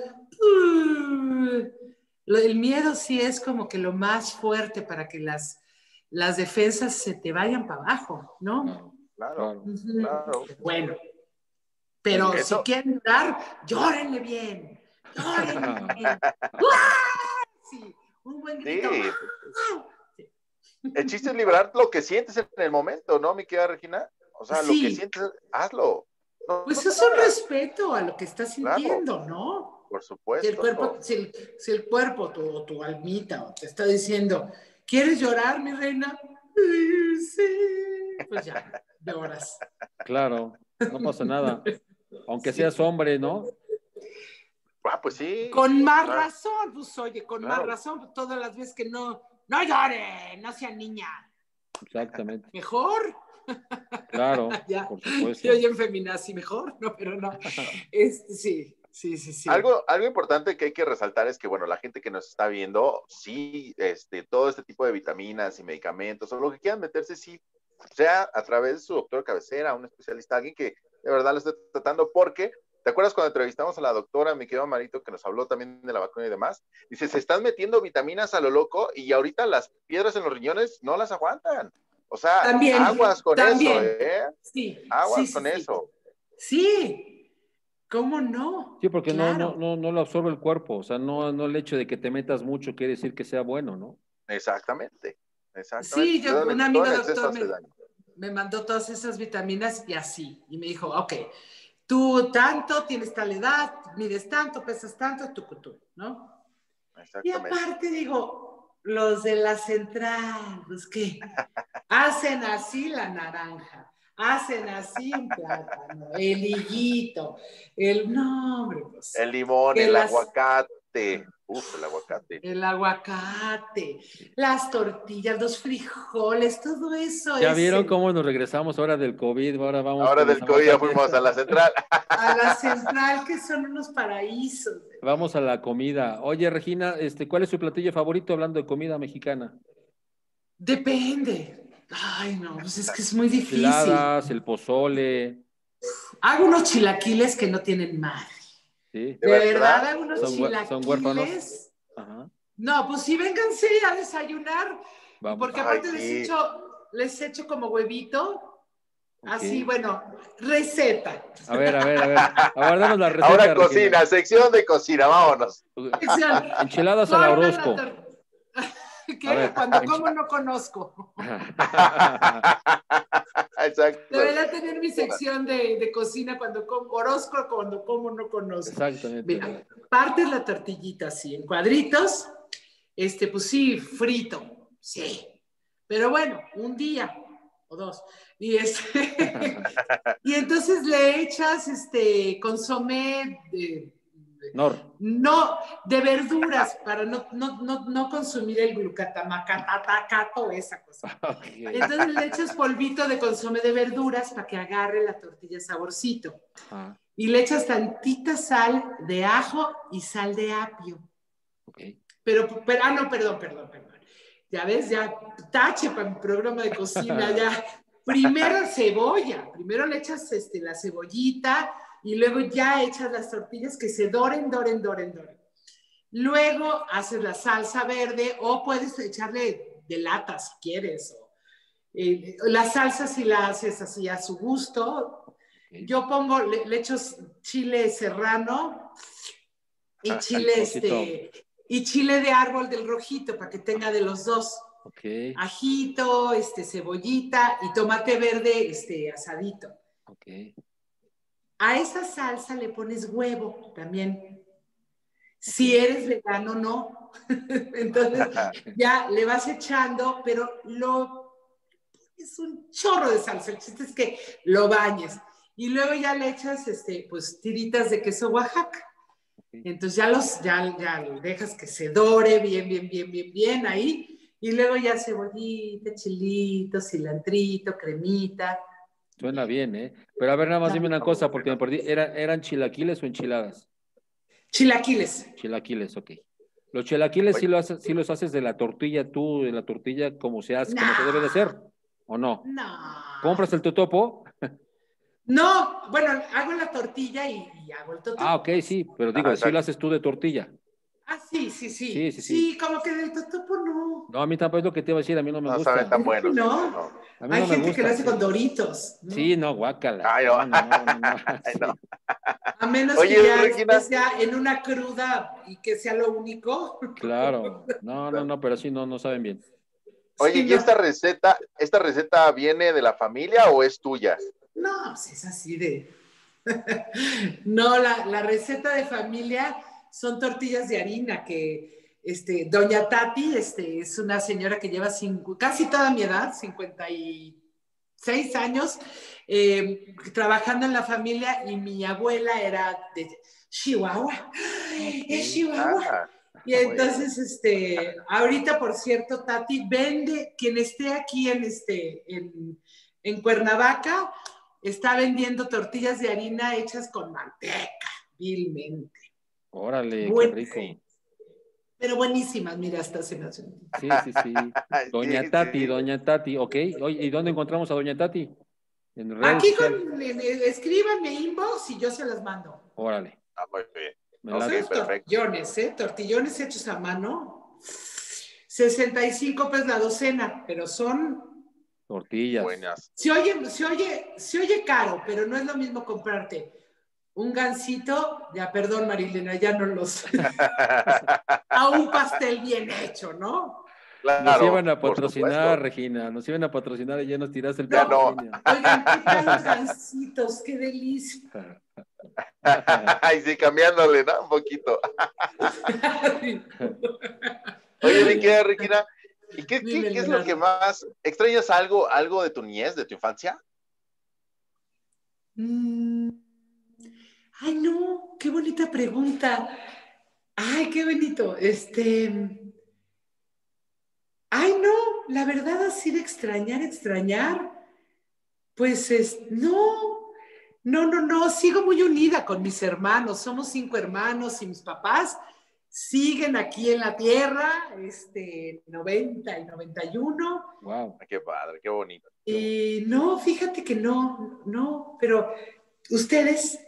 El miedo sí es como que lo más fuerte para que las, las defensas se te vayan para abajo, ¿no? Claro, uh-huh. claro. Bueno, pero Eso. si quieren llorar, llórenle bien, llórenle bien. Sí, un buen grito. Sí. El chiste es liberar lo que sientes en el momento, ¿no, mi querida Regina? O sea, sí. lo que sientes, hazlo. No, pues no es un respeto a lo que estás sintiendo, claro. ¿no? Por supuesto. Si el cuerpo, si el, si el cuerpo tu, tu almita te está diciendo, ¿quieres llorar, mi reina? Sí. Pues ya, lloras. Claro, no pasa nada. Aunque sí. seas hombre, ¿no? Ah, pues sí. Con más claro. razón, pues oye, con claro. más razón, todas las veces que no, no llore, no sea niña. Exactamente. Mejor. Claro, ya, por supuesto. Yo ya en feminazi mejor, no, pero no. Este, sí, sí, sí, sí. Algo, algo importante que hay que resaltar es que, bueno, la gente que nos está viendo, sí, este, todo este tipo de vitaminas y medicamentos, o lo que quieran meterse, sí, sea a través de su doctor cabecera, un especialista, alguien que de verdad lo esté tratando, porque ¿Te acuerdas cuando entrevistamos a la doctora, mi querido Marito, que nos habló también de la vacuna y demás? Dice, se están metiendo vitaminas a lo loco y ahorita las piedras en los riñones no las aguantan. O sea, También, aguas con también. eso, ¿eh? Sí, Aguas sí, con sí, eso. Sí, ¿cómo no? Sí, porque no, no, Claro. no, no lo absorbe el cuerpo, o sea, no, no el hecho de que te metas mucho quiere decir que sea bueno, ¿no? Exactamente, exactamente. Sí, yo, Todo, un en- todo amigo en exceso doctor hace me, daño. me mandó todas esas vitaminas y así. Y me dijo, ok, tú tanto, tienes tal edad, mides tanto, pesas tanto, tú, tú, ¿no? Y Exactamente. aparte digo, los de la central, los que hacen así la naranja, hacen así un plátano, el higuito, el no, hombre, pues, El limón, que el las, aguacate. Uf, el aguacate. el aguacate, las tortillas, los frijoles, todo eso ¿Ya es vieron el, cómo nos regresamos ahora del COVID? Ahora vamos Ahora con del los COVID ya aguacates. fuimos a la central. a la central, que son unos paraísos. Vamos a la comida. Oye, Regina, este, ¿cuál es su platillo favorito hablando de comida mexicana? Depende. Ay, no, pues es que es muy difícil. Enchiladas, el pozole, Hago unos chilaquiles que no tienen madre. ¿sí? ¿De De verdad, verdad? hago unos ¿Son, hue- son huérfanos? chilaquiles. Ajá, No, pues sí, vénganse a desayunar. vamos. Porque Ay, aparte les sí. echo, les echo como huevito. Ok. Así, bueno, receta. A ver, a ver, a ver. A ver, danos la Ahora receta, Regina. cocina, sección de cocina, vámonos. Sección. Enchiladas a la Cortan la Orozco. tor- A ¿Qué? ver, Cuando enchi- como no conozco. Exacto. Debería tener mi sección de, de cocina cuando como, Orozco cuando como no conozco. Exactamente. Mira, partes la tortillita así en cuadritos, este, pues sí, frito, sí. Pero bueno, un día o dos. Y, este, y entonces le echas este consomé de, Nor. no, de verduras para no, no, no, no consumir el glucatamacatacato, esa cosa. Okay. Entonces le echas polvito de consomé de verduras para que agarre la tortilla saborcito. Ah, Y le echas tantita sal de ajo y sal de apio. okay. Pero, pero ah, no, perdón, perdón, perdón. Ya ves, ya tache para mi programa de cocina, ya. Primero cebolla, primero le echas este, la cebollita y luego ya echas las tortillas que se doren, doren, doren, doren. Luego haces la salsa verde o puedes echarle de lata si quieres. O, eh, la salsa si la haces así a su gusto. Okay. Yo pongo, le, le echo chile serrano y chile este y chile de árbol del rojito para que tenga de los dos. Okay. Ajito, este, cebollita y tomate verde este, asadito. Okay. A esa salsa le pones huevo también. Si eres vegano, no. Entonces ya le vas echando, pero lo es un chorro de salsa. El chiste es que lo bañes. Y luego ya le echas este, pues, tiritas de queso Oaxaca. Entonces ya los ya, ya dejas que se dore bien, bien, bien, bien, bien ahí. Y luego ya cebollita, chilito, cilantrito, cremita. Suena bien, ¿eh? Pero a ver, nada más dime una cosa, porque me perdí. ¿Era, ¿Eran chilaquiles o enchiladas? Chilaquiles. Chilaquiles, ok. Los chilaquiles sí, lo haces, sí los haces de la tortilla tú, de la tortilla como se hace, No. como se debe de hacer, ¿o no? No. ¿Compras el totopo? No, bueno, hago la tortilla y, y hago el totopo. Ah, ok, sí, pero digo, Ajá, sí lo haces tú de tortilla. Ah, sí, sí, sí. Sí, sí, sí. Sí, como que del totopo no. No, a mí tampoco es lo que te iba a decir, a mí no me no gusta. saben tan buenos. No. No. A mí Hay no me gente que lo gusta, hace sí. con Doritos. ¿no? Sí, no, guácala. Ay, no. No, no, no, no, Ay, sí. no. A menos Oye, que ya Regina. sea en una cruda y que sea lo único. Claro, no, no, no, pero sí, no, no saben bien. Oye, Sí, ¿y no. esta receta, esta receta viene de la familia o es tuya? No, pues es así de... No, la, la receta de familia son tortillas de harina que este, doña Tati este, es una señora que lleva cinco, casi toda mi edad, cincuenta y seis años, eh, trabajando en la familia y mi abuela era de Chihuahua. Okay. Es Chihuahua. Ah, Y entonces, este, ahorita, por cierto, Tati vende, quien esté aquí en, este, en, en Cuernavaca, está vendiendo tortillas de harina hechas con manteca, vilmente. Órale, Buen, qué rico. pero buenísimas, mira, hasta se me hace. Sí, sí, sí. Doña sí, Tati, sí. doña Tati, ok. Oye, ¿y dónde encontramos a doña Tati? En redes Aquí sociales. con, escríbanme inbox y yo se las mando. Órale. Ah, muy bien. Me Ok, late. Son perfecto. tortillones, ¿eh? Tortillones hechos a mano. sesenta y cinco pesos la docena, pero son... Tortillas. Buenas. Se oye, se oye, se oye caro, pero no es lo mismo comprarte un gansito, ya perdón Marilena, ya no los... a un pastel bien hecho, ¿no? Nos Claro, iban a por patrocinar, supuesto. Regina, nos iban a patrocinar y ya nos tiraste el Ya no. patrocinio. Oigan, ¿qué tal los gansitos? ¡Qué delicia! Ay, sí, cambiándole, ¿no? Un poquito. Oye, mi querida Regina, ¿y qué, Dime, qué, qué es lo que Leonardo. más extrañas algo, algo de tu niñez, de tu infancia? Mm. Ay, no, qué bonita pregunta. Ay, qué bonito. Este. Ay, no, la verdad, así de extrañar, extrañar. Pues es, no, no, no, no, sigo muy unida con mis hermanos. Somos cinco hermanos y mis papás siguen aquí en la tierra, este, noventa y noventa y uno. Wow. Qué padre, qué bonito. Y no, fíjate que no, no, pero ustedes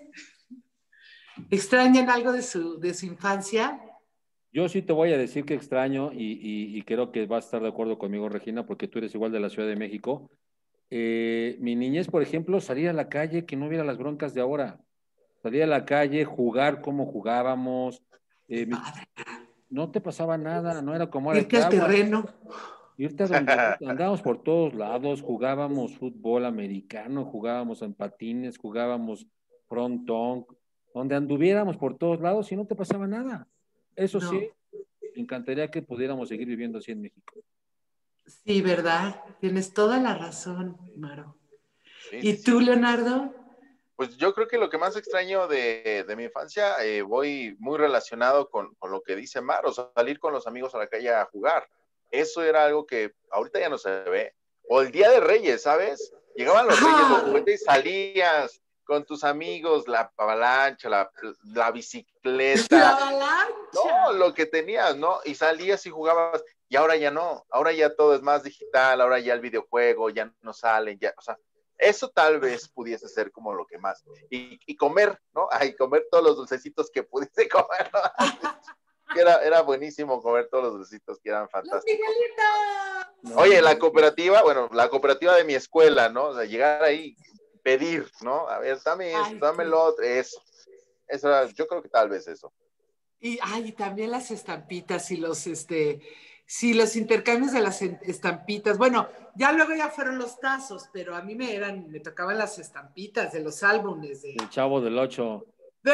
extrañan algo de su, de su infancia. Yo sí te voy a decir que extraño y, y, y creo que vas a estar de acuerdo conmigo, Regina, porque tú eres igual de la Ciudad de México. Eh, mi niñez, por ejemplo, salir a la calle, que no hubiera las broncas de ahora. Salir a la calle, jugar como jugábamos. Eh, mis- Padre, no te pasaba nada, no era como ahora irte que al agua. terreno. Irte a donde andábamos por todos lados, jugábamos fútbol americano, jugábamos en patines, jugábamos frontón, donde anduviéramos por todos lados y no te pasaba nada. Eso No, sí, me encantaría que pudiéramos seguir viviendo así en México. sí, ¿verdad? Tienes toda la razón, Maro. Sí, ¿Y sí, tú, sí. Leonardo? Pues yo creo que lo que más extraño de, de mi infancia, eh, voy muy relacionado con, con lo que dice Mar, o sea, salir con los amigos a la calle a jugar. Eso era algo que ahorita ya no se ve. O el Día de Reyes, ¿sabes? Llegaban los Reyes, los ¡Ah! juguetes y salías con tus amigos, la avalancha, la, la bicicleta, ¡La no, avalancha! lo que tenías, ¿no? Y salías y jugabas, y ahora ya no, ahora ya todo es más digital, ahora ya el videojuego, ya no salen, ya, o sea, eso tal vez pudiese ser como lo que más, y, y comer, ¿no? Ay, comer todos los dulcecitos que pudiese comer, ¿no? Que era, era buenísimo comer todos los dulcecitos que eran ¡Los fantásticos. Miguelitos! No, Oye, la cooperativa, bueno, la cooperativa de mi escuela, ¿no? O sea, llegar ahí, pedir, ¿no? A ver, dame esto, Ay, dame qué... lo otro, eso. Eso era, yo creo que tal vez eso. Y, ay, también las estampitas y los, este, sí, los intercambios de las estampitas. Bueno, ya luego ya fueron los tazos, pero a mí me eran, me tocaban las estampitas de los álbumes de... el Chavo del Ocho. de...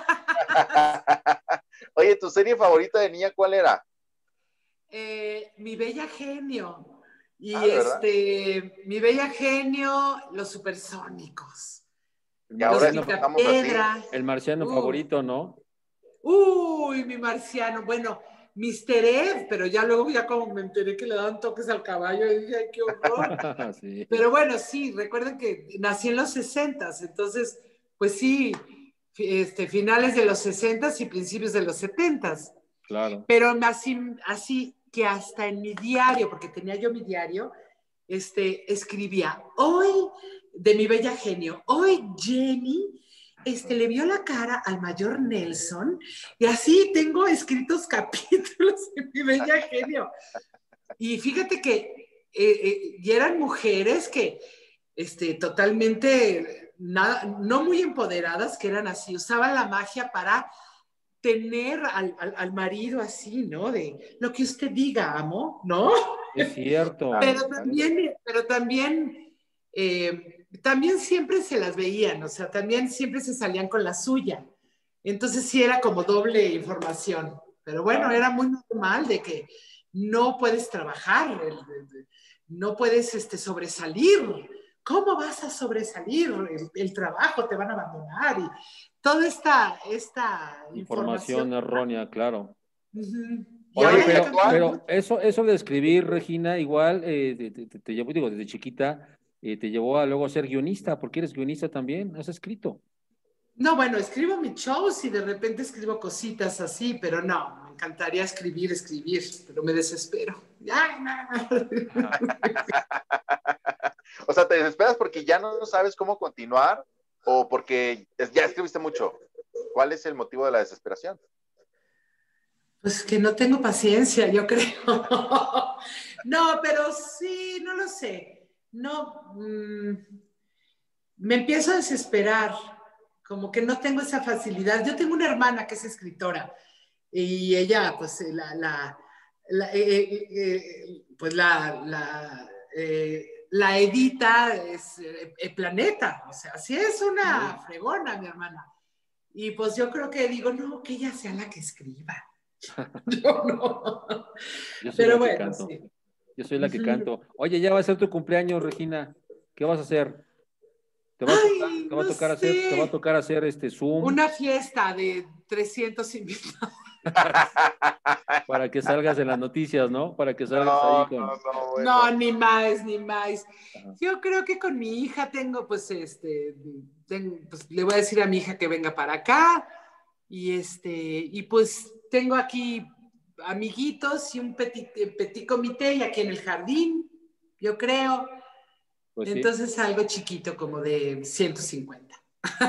Oye, ¿tu serie favorita de niña cuál era? eh, Mi Bella Genio. Y Ah, ¿de verdad? este, Mi Bella Genio, los supersónicos. El Que ahora marciano, estamos así. Picapiedra. el marciano Uh, favorito, ¿no? Uy, mi marciano. Bueno, mister Ed, pero ya luego ya como me enteré que le daban toques al caballo y dije, ay, qué horror. Sí. Pero bueno, sí, recuerden que nací en los sesentas, entonces, pues sí, este, finales de los sesentas y principios de los setentas. Claro. Pero así, así que hasta en mi diario, porque tenía yo mi diario, este, escribía, hoy, de Mi Bella Genio, hoy Jenny este, le vio la cara al mayor Nelson, y así tengo escritos capítulos de Mi Bella Genio. Y fíjate que, eh, eh, y eran mujeres que, este, totalmente, nada, no muy empoderadas, que eran así, usaban la magia para tener al, al, al marido así, ¿no? De lo que usted diga, amo, ¿no? Es cierto. Pero también, pero también, eh, también siempre se las veían, o sea, también siempre se salían con la suya. Entonces sí era como doble información. Pero bueno, Claro. era muy normal de que no puedes trabajar, no puedes este, sobresalir. ¿Cómo vas a sobresalir? El, el trabajo te van a abandonar y toda esta, esta Información información. errónea, claro. Uh-huh. Y Oye, ahora ya pero, cambió pero mucho. eso, eso de escribir, Regina, igual eh, te, te, te llevó, digo, desde chiquita, eh, te llevó a luego ser guionista, porque eres guionista también, has escrito. No, bueno, escribo mis shows y de repente escribo cositas así, pero no, me encantaría escribir, escribir, pero me desespero. Ay, no. O sea, ¿te desesperas porque ya no sabes cómo continuar o porque ya escribiste mucho? ¿Cuál es el motivo de la desesperación? Pues que no tengo paciencia, yo creo. No, pero sí, no lo sé. No, mmm, me empiezo a desesperar, como que no tengo esa facilidad. Yo tengo una hermana que es escritora y ella, pues, la, la, la eh, eh, eh, pues la, la, eh, la edita es eh, Planeta, o sea, sí es una fregona, mi hermana. Y pues yo creo que digo, no, que ella sea la que escriba. Yo no. Yo soy Pero la que bueno, canto. sí. Yo soy la que canto. Oye, ya va a ser tu cumpleaños, Regina. ¿Qué vas a hacer? ¿Te va a tocar, Ay, te va a no tocar hacer, te va a sé. tocar hacer este Zoom Una fiesta de trescientos invitados. para que salgas en las noticias, ¿no? Para que salgas ahí No, con. no, no, bueno. No, ni más, ni más. Ajá. Yo creo que con mi hija tengo, pues, este, tengo, pues, le voy a decir a mi hija que venga para acá. Y este, y pues tengo aquí amiguitos y un petit, petit comité y aquí en el jardín, yo creo. Pues sí. Entonces algo chiquito como de ciento cincuenta.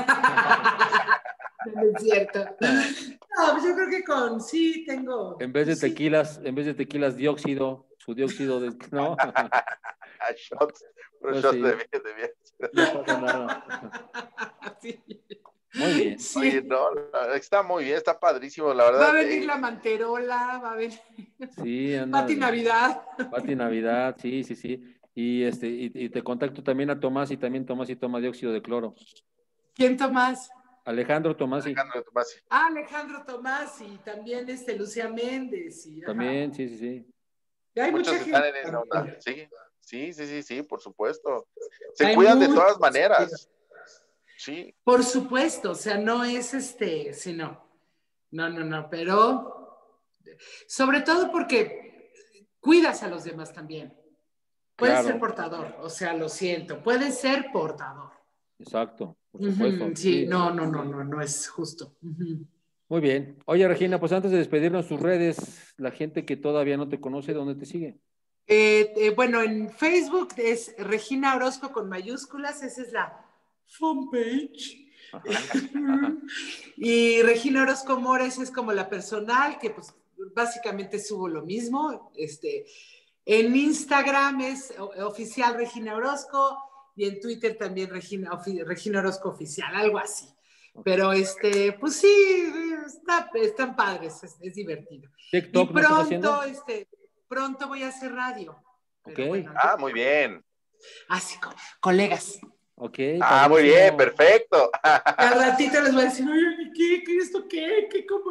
No es cierto. No, pues yo creo que con sí tengo. En vez de Pues sí. tequilas, en vez de tequilas, dióxido, su dióxido de, ¿no? Shots, Pues shots sí, de bien, de bien. no pasa nada. Sí. Muy bien. Sí. Oye, no, está muy bien, está padrísimo, la verdad. Va a venir eh, la manterola, va a venir Sí, anda. Pati Navidad. Pati Navidad, sí, sí, sí. Y este, y, y te contacto también a Tomás y también Tomás y toma dióxido de cloro. ¿Quién Tomás? Alejandro Tomás y Alejandro Tomasi. Ah, Alejandro Tomás y también este Lucía Méndez. Y, ajá. también, sí, sí, sí. Y hay Muchos mucha están gente. en esa onda. también. Sí, sí, sí, sí, sí, por supuesto. Se Hay cuidan de muchos. todas maneras. Sí, Por supuesto, o sea, no es este, sino, no, no, no, pero sobre todo porque cuidas a los demás también. Puedes ser Claro, portador, o sea, lo siento, puedes ser portador. exacto, por supuesto. Ujú, sí, Sí. no, no, no, no, no es justo. Ujú. Muy bien. Oye, Regina, pues antes de despedirnos tus redes, la gente que todavía no te conoce, ¿dónde te sigue? Eh, eh, bueno, en Facebook es Regina Orozco con mayúsculas, esa es la fanpage. Ajá, ajá. Y Regina Orozco Mores es como la personal, que pues básicamente subo lo mismo. Este, en Instagram es oficial Regina Orozco y en Twitter también Regina, Regina Orozco Oficial, algo así. Pero este, pues sí, está, están padres, es, es divertido. TikTok, Y ¿no estás haciendo? pronto, este, pronto voy a hacer radio. Pero Ok. bueno, ah, yo- muy bien. así como colegas. Ok, Ah, muy bien, padrísimo. perfecto. Y al ratito les voy a decir, oye, ¿qué, qué esto qué? ¿Qué cómo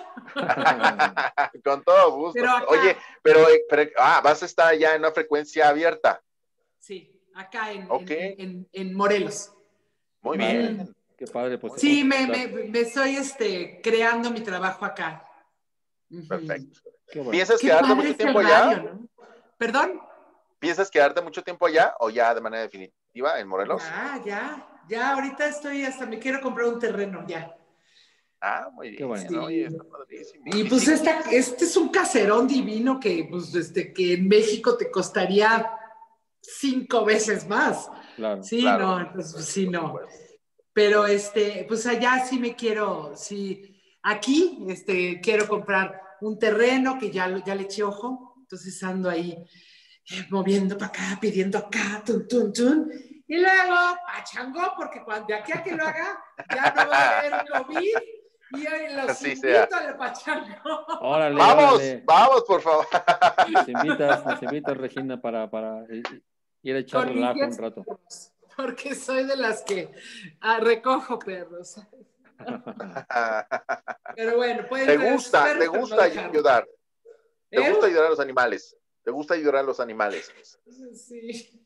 era? Con todo gusto. Pero acá, Oye, pero, pero, ah, vas a estar ya en una frecuencia abierta. sí, acá en, Ok. en, en, en Morelos. Muy Padre. bien. Qué padre, pues. Sí, te me, vamos a me, escuchar. me estoy este, creando mi trabajo acá. Perfecto. Qué bueno. ¿Piensas Qué quedarte padre mucho es el tiempo radio, allá? ¿no? ¿Perdón? ¿Piensas quedarte mucho tiempo allá o ya de manera definitiva en Morelos? Ya, ya, ya, ahorita estoy, hasta me quiero comprar un terreno, ya. Ah, muy Qué bien. bueno. Oye, está padrísimo. Y Y pues sí, esta, este es un caserón divino que, pues, este, que en México te costaría cinco veces más. Claro. Sí, claro. no, entonces sí, Por no. supuesto. Pero este, pues allá sí me quiero, sí, aquí este, quiero comprar un terreno que ya, ya le eché ojo, entonces ando ahí eh, moviendo para acá, pidiendo acá, tun, tun, tun, y luego pachangó, porque cuando de aquí a que lo haga, ya no va a haber COVID, y hoy los Así invito sea. al pachangó. Órale, Vamos, órale. vamos, por favor. Nos invitas, nos invitas, Regina, para, para ir a echar Con mis relajo diez un rato. perros, porque soy de las que ah, recojo perros. Pero bueno, pueden ¿Te traer sus gusta, perros, te pero no gusta dejarlos. ayudar? ¿Te ¿Eh? gusta ayudar a los animales? ¿Te gusta ayudar a los animales? Sí.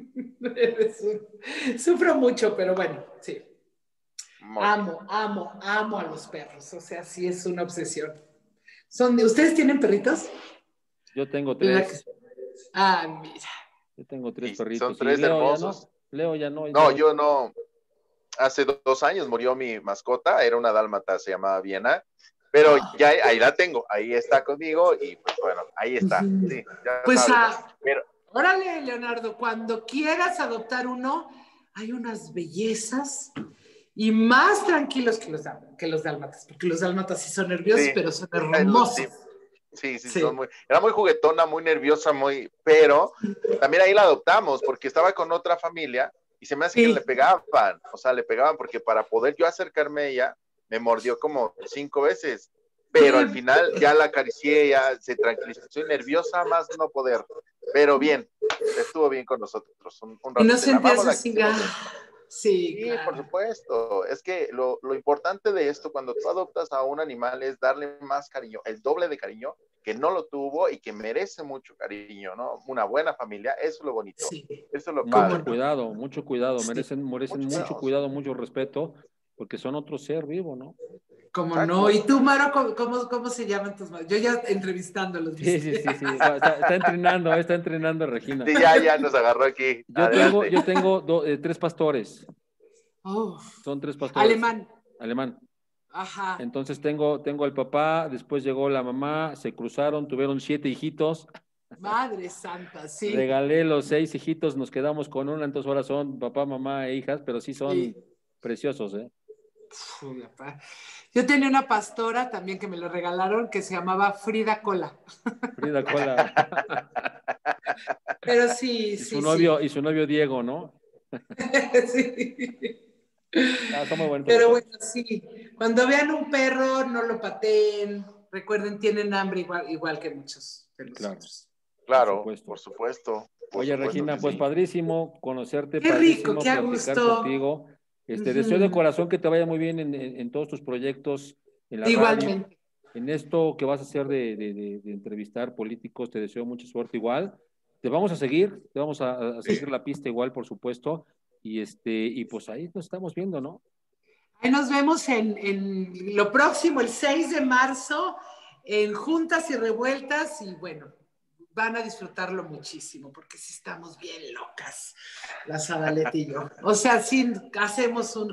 Sufro mucho, pero bueno, sí. Muy Amo, bien. amo, amo a los perros. O sea, sí es una obsesión. ¿Son de, ¿Ustedes tienen perritos? Yo tengo La- tres. Ah, mira. Yo tengo tres Y son perritos. Y tres Leo ya hermosos. no. Leo ya no. No, Leo- yo no. Hace dos años murió mi mascota, era una dálmata, se llamaba Viena, pero ya ahí la tengo, ahí está conmigo y pues bueno, ahí está. Sí, ya Pues sabes. ah, Pero, Órale, Leonardo, cuando quieras adoptar uno, hay unas bellezas y más tranquilos que los, que los dálmatas, porque los dálmatas sí son nerviosos, Sí, pero son hermosos. sí, sí, sí, Sí. son muy, era muy juguetona, muy nerviosa, muy, pero también ahí la adoptamos porque estaba con otra familia y se me hace que Sí. le pegaban, o sea, le pegaban porque para poder yo acercarme a ella, me mordió como cinco veces, pero Sí. al final ya la acaricié, ya se tranquilizó, estoy nerviosa más no poder, pero bien, estuvo bien con nosotros un, un Y no rato, la sentías amamos, la así, quisimos. ah, sí, Sí, claro. por supuesto. Es que lo, lo importante de esto, cuando tú adoptas a un animal, es darle más cariño, el doble de cariño que no lo tuvo y que merece mucho cariño, ¿no? Una buena familia, eso es lo bonito, Sí. eso es lo Y padre. mucho cuidado, mucho cuidado, Sí. merecen, merecen Mucho mucho cuidado. cuidado, mucho respeto, porque son otro ser vivo, ¿no? ¿Cómo Exacto. no? ¿Y tú, Maro, cómo, cómo, cómo se llaman tus madres? Yo ya entrevistándolos. Sí, sí, sí, sí. Va, Está, está entrenando, está entrenando Regina. Sí, ya, ya nos agarró aquí. Yo tengo, Adelante. yo tengo do- eh, tres pastores. Oh, Son tres pastores. alemán. Alemán. Ajá. Entonces tengo, tengo al papá, después llegó la mamá, se cruzaron, tuvieron siete hijitos. Madre santa, sí. Regalé los seis hijitos, nos quedamos con una, entonces ahora son papá, mamá e hijas, pero sí son Sí. preciosos, ¿eh? Uy, papá. Yo tenía una pastora también que me lo regalaron que se llamaba Frida Cola. Frida Cola. Pero sí, Y su sí, novio, sí. y su novio Diego, ¿no? Sí. Ah, son muy bonitos. Pero los bueno, sí. Cuando vean un perro, no lo pateen. Recuerden, tienen hambre igual, igual que muchos de Claro. nosotros. Claro, supuesto. por supuesto. Por Oye, supuesto Regina, que pues sí. padrísimo conocerte, Qué rico, padrísimo qué a platicar gusto. contigo. Este, Ujú. deseo de corazón que te vaya muy bien en, en- en todos tus proyectos, en la radio, Igualmente. en esto que vas a hacer de, de- de- de entrevistar políticos. Te deseo mucha suerte igual. Te vamos a seguir, te vamos a, a seguir la pista igual, por supuesto. Y este, y pues ahí nos estamos viendo, ¿no? Ahí nos vemos en, en lo próximo, el seis de marzo, en Juntas y Revueltas. Y bueno, van a disfrutarlo muchísimo, porque sí estamos bien locas, la Sadalete y yo. O sea, sí hacemos un...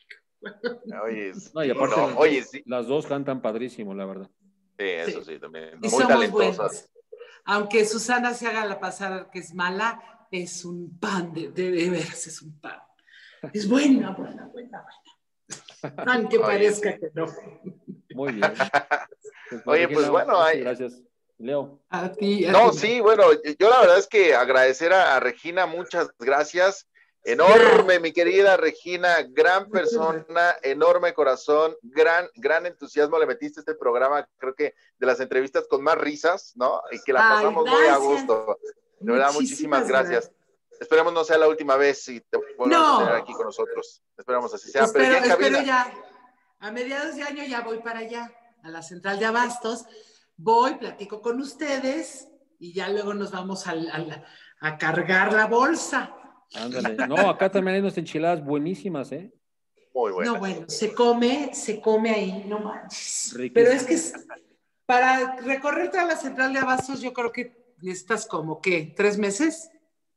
Oye, No, y sí, aparte no, las, oye, sí, las dos cantan padrísimo, la verdad. sí, eso Sí. sí, también. Y Muy somos talentosas. buenas. Aunque Susana se haga la pasar que es mala, es un pan, de, de, de veras es un pan. Es buena, buena, buena, buena. Aunque Oye, parezca sí. que no. Muy bien. Pues, Oye, Regina, pues bueno, muchas hay, gracias. Leo. A ti, a no, ti. sí, bueno, yo la verdad es que agradecer a, a Regina, muchas gracias. Enorme, mi querida Regina, gran persona, enorme corazón, gran, gran entusiasmo le metiste a este programa, creo que de las entrevistas con más risas, ¿no? Y que la Ay, pasamos muy a gracias. gusto. De verdad, muchísimas Muchísimas gracias. gracias. Esperemos no sea la última vez y te volvamos a tener No, aquí con nosotros. Esperamos así sea, pero espero, ya en espero cabina. ya. A mediados de año ya voy para allá, a la central de Abastos. Voy, platico con ustedes y ya luego nos vamos al, al, a cargar la bolsa. Ándale. No, acá también hay unas enchiladas buenísimas, ¿eh? Muy buenas. No, bueno, se come, se come ahí, no manches. Riquísimo. Pero es que es, para recorrer toda la central de Abastos, yo creo que necesitas como, ¿qué? ¿Tres meses?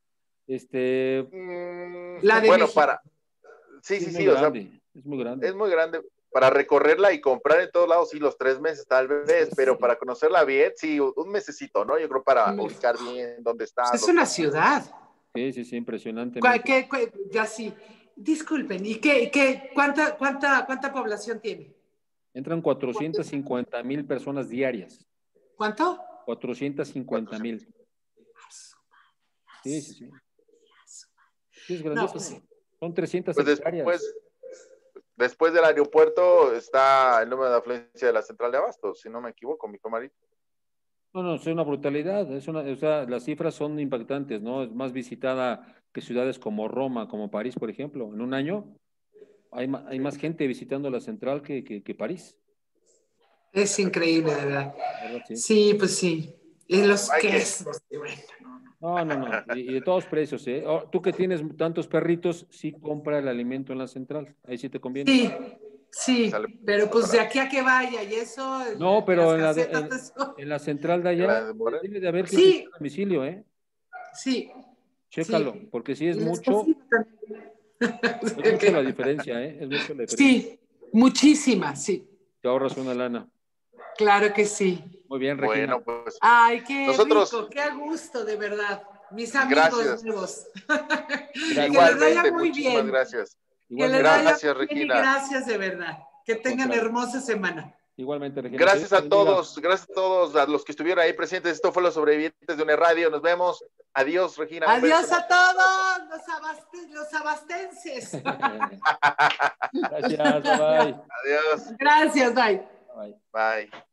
Este, Mm, La de bueno, México. para. Sí, sí, sí, es muy sí, o sea, grande, es muy grande. es muy grande. Para recorrerla y comprar en todos lados, sí, los tres meses tal vez, pero Sí. para conocerla bien, sí, un mesecito, ¿no? Yo creo para ubicar bien dónde está. Pues es una ciudad. Sí, sí, sí, impresionante. ¿Cuál- qué- qué- ya sí. Disculpen, ¿y qué, qué, cuánta, cuánta, cuánta población tiene? Entran cuatrocientas cincuenta mil personas diarias. ¿Cuánto? cuatrocientas cincuenta mil. Sí, sí, sí. Sí, es No, grandísimo. pues sí. Son trescientas Pues hectáreas. después, después del aeropuerto está el número de afluencia de la central de Abastos, si no me equivoco, mi camarito. No, no, es una brutalidad. Es una, o sea, las cifras son impactantes, ¿no? Es más visitada que ciudades como Roma, como París, por ejemplo. En un año hay, ma- hay más gente visitando la central que, que, que París. Es increíble, de verdad. La verdad, sí. Sí, pues sí. Y los Hay que- quesos. y bueno, no, no. No, no, no. Y, y de todos precios, ¿eh? Oh, tú que tienes tantos perritos, sí compra el alimento en la central. Ahí sí te conviene. Sí, sí. Sale Pero pues de barato. aquí a que vaya y eso, No, pero las en la, de- casetas, en, eso. en la central de ¿En la allá de Moreno? debe de haber Sí. gente a domicilio, ¿eh? Sí. Chécalo, Sí. porque sí es Y las mucho, cocinas también. es mucho la diferencia, ¿eh? Es mucho la diferencia. Sí, muchísimas, sí. Te ahorras una lana. Claro que sí. Muy bien, Regina. Bueno, pues Ay, qué Nosotros- rico, qué a gusto, de verdad. mis amigos Gracias. nuevos. Gracias. Igualmente, muy muchísimas bien. gracias. Que les Igualmente, vaya Gracias, muy bien y Regina. gracias de verdad. Que tengan contrario. hermosa semana. igualmente, Regina. Gracias Que a Dios te bendiga. todos, gracias a todos, a los que estuvieron ahí presentes. Esto fue Los Sobrevivientes de Une Radio. Nos vemos. Adiós, Regina. Un Adiós beso. a todos los, abaste- los abastenses. Gracias, bye bye. Adiós. Gracias, bye. Bye. Bye.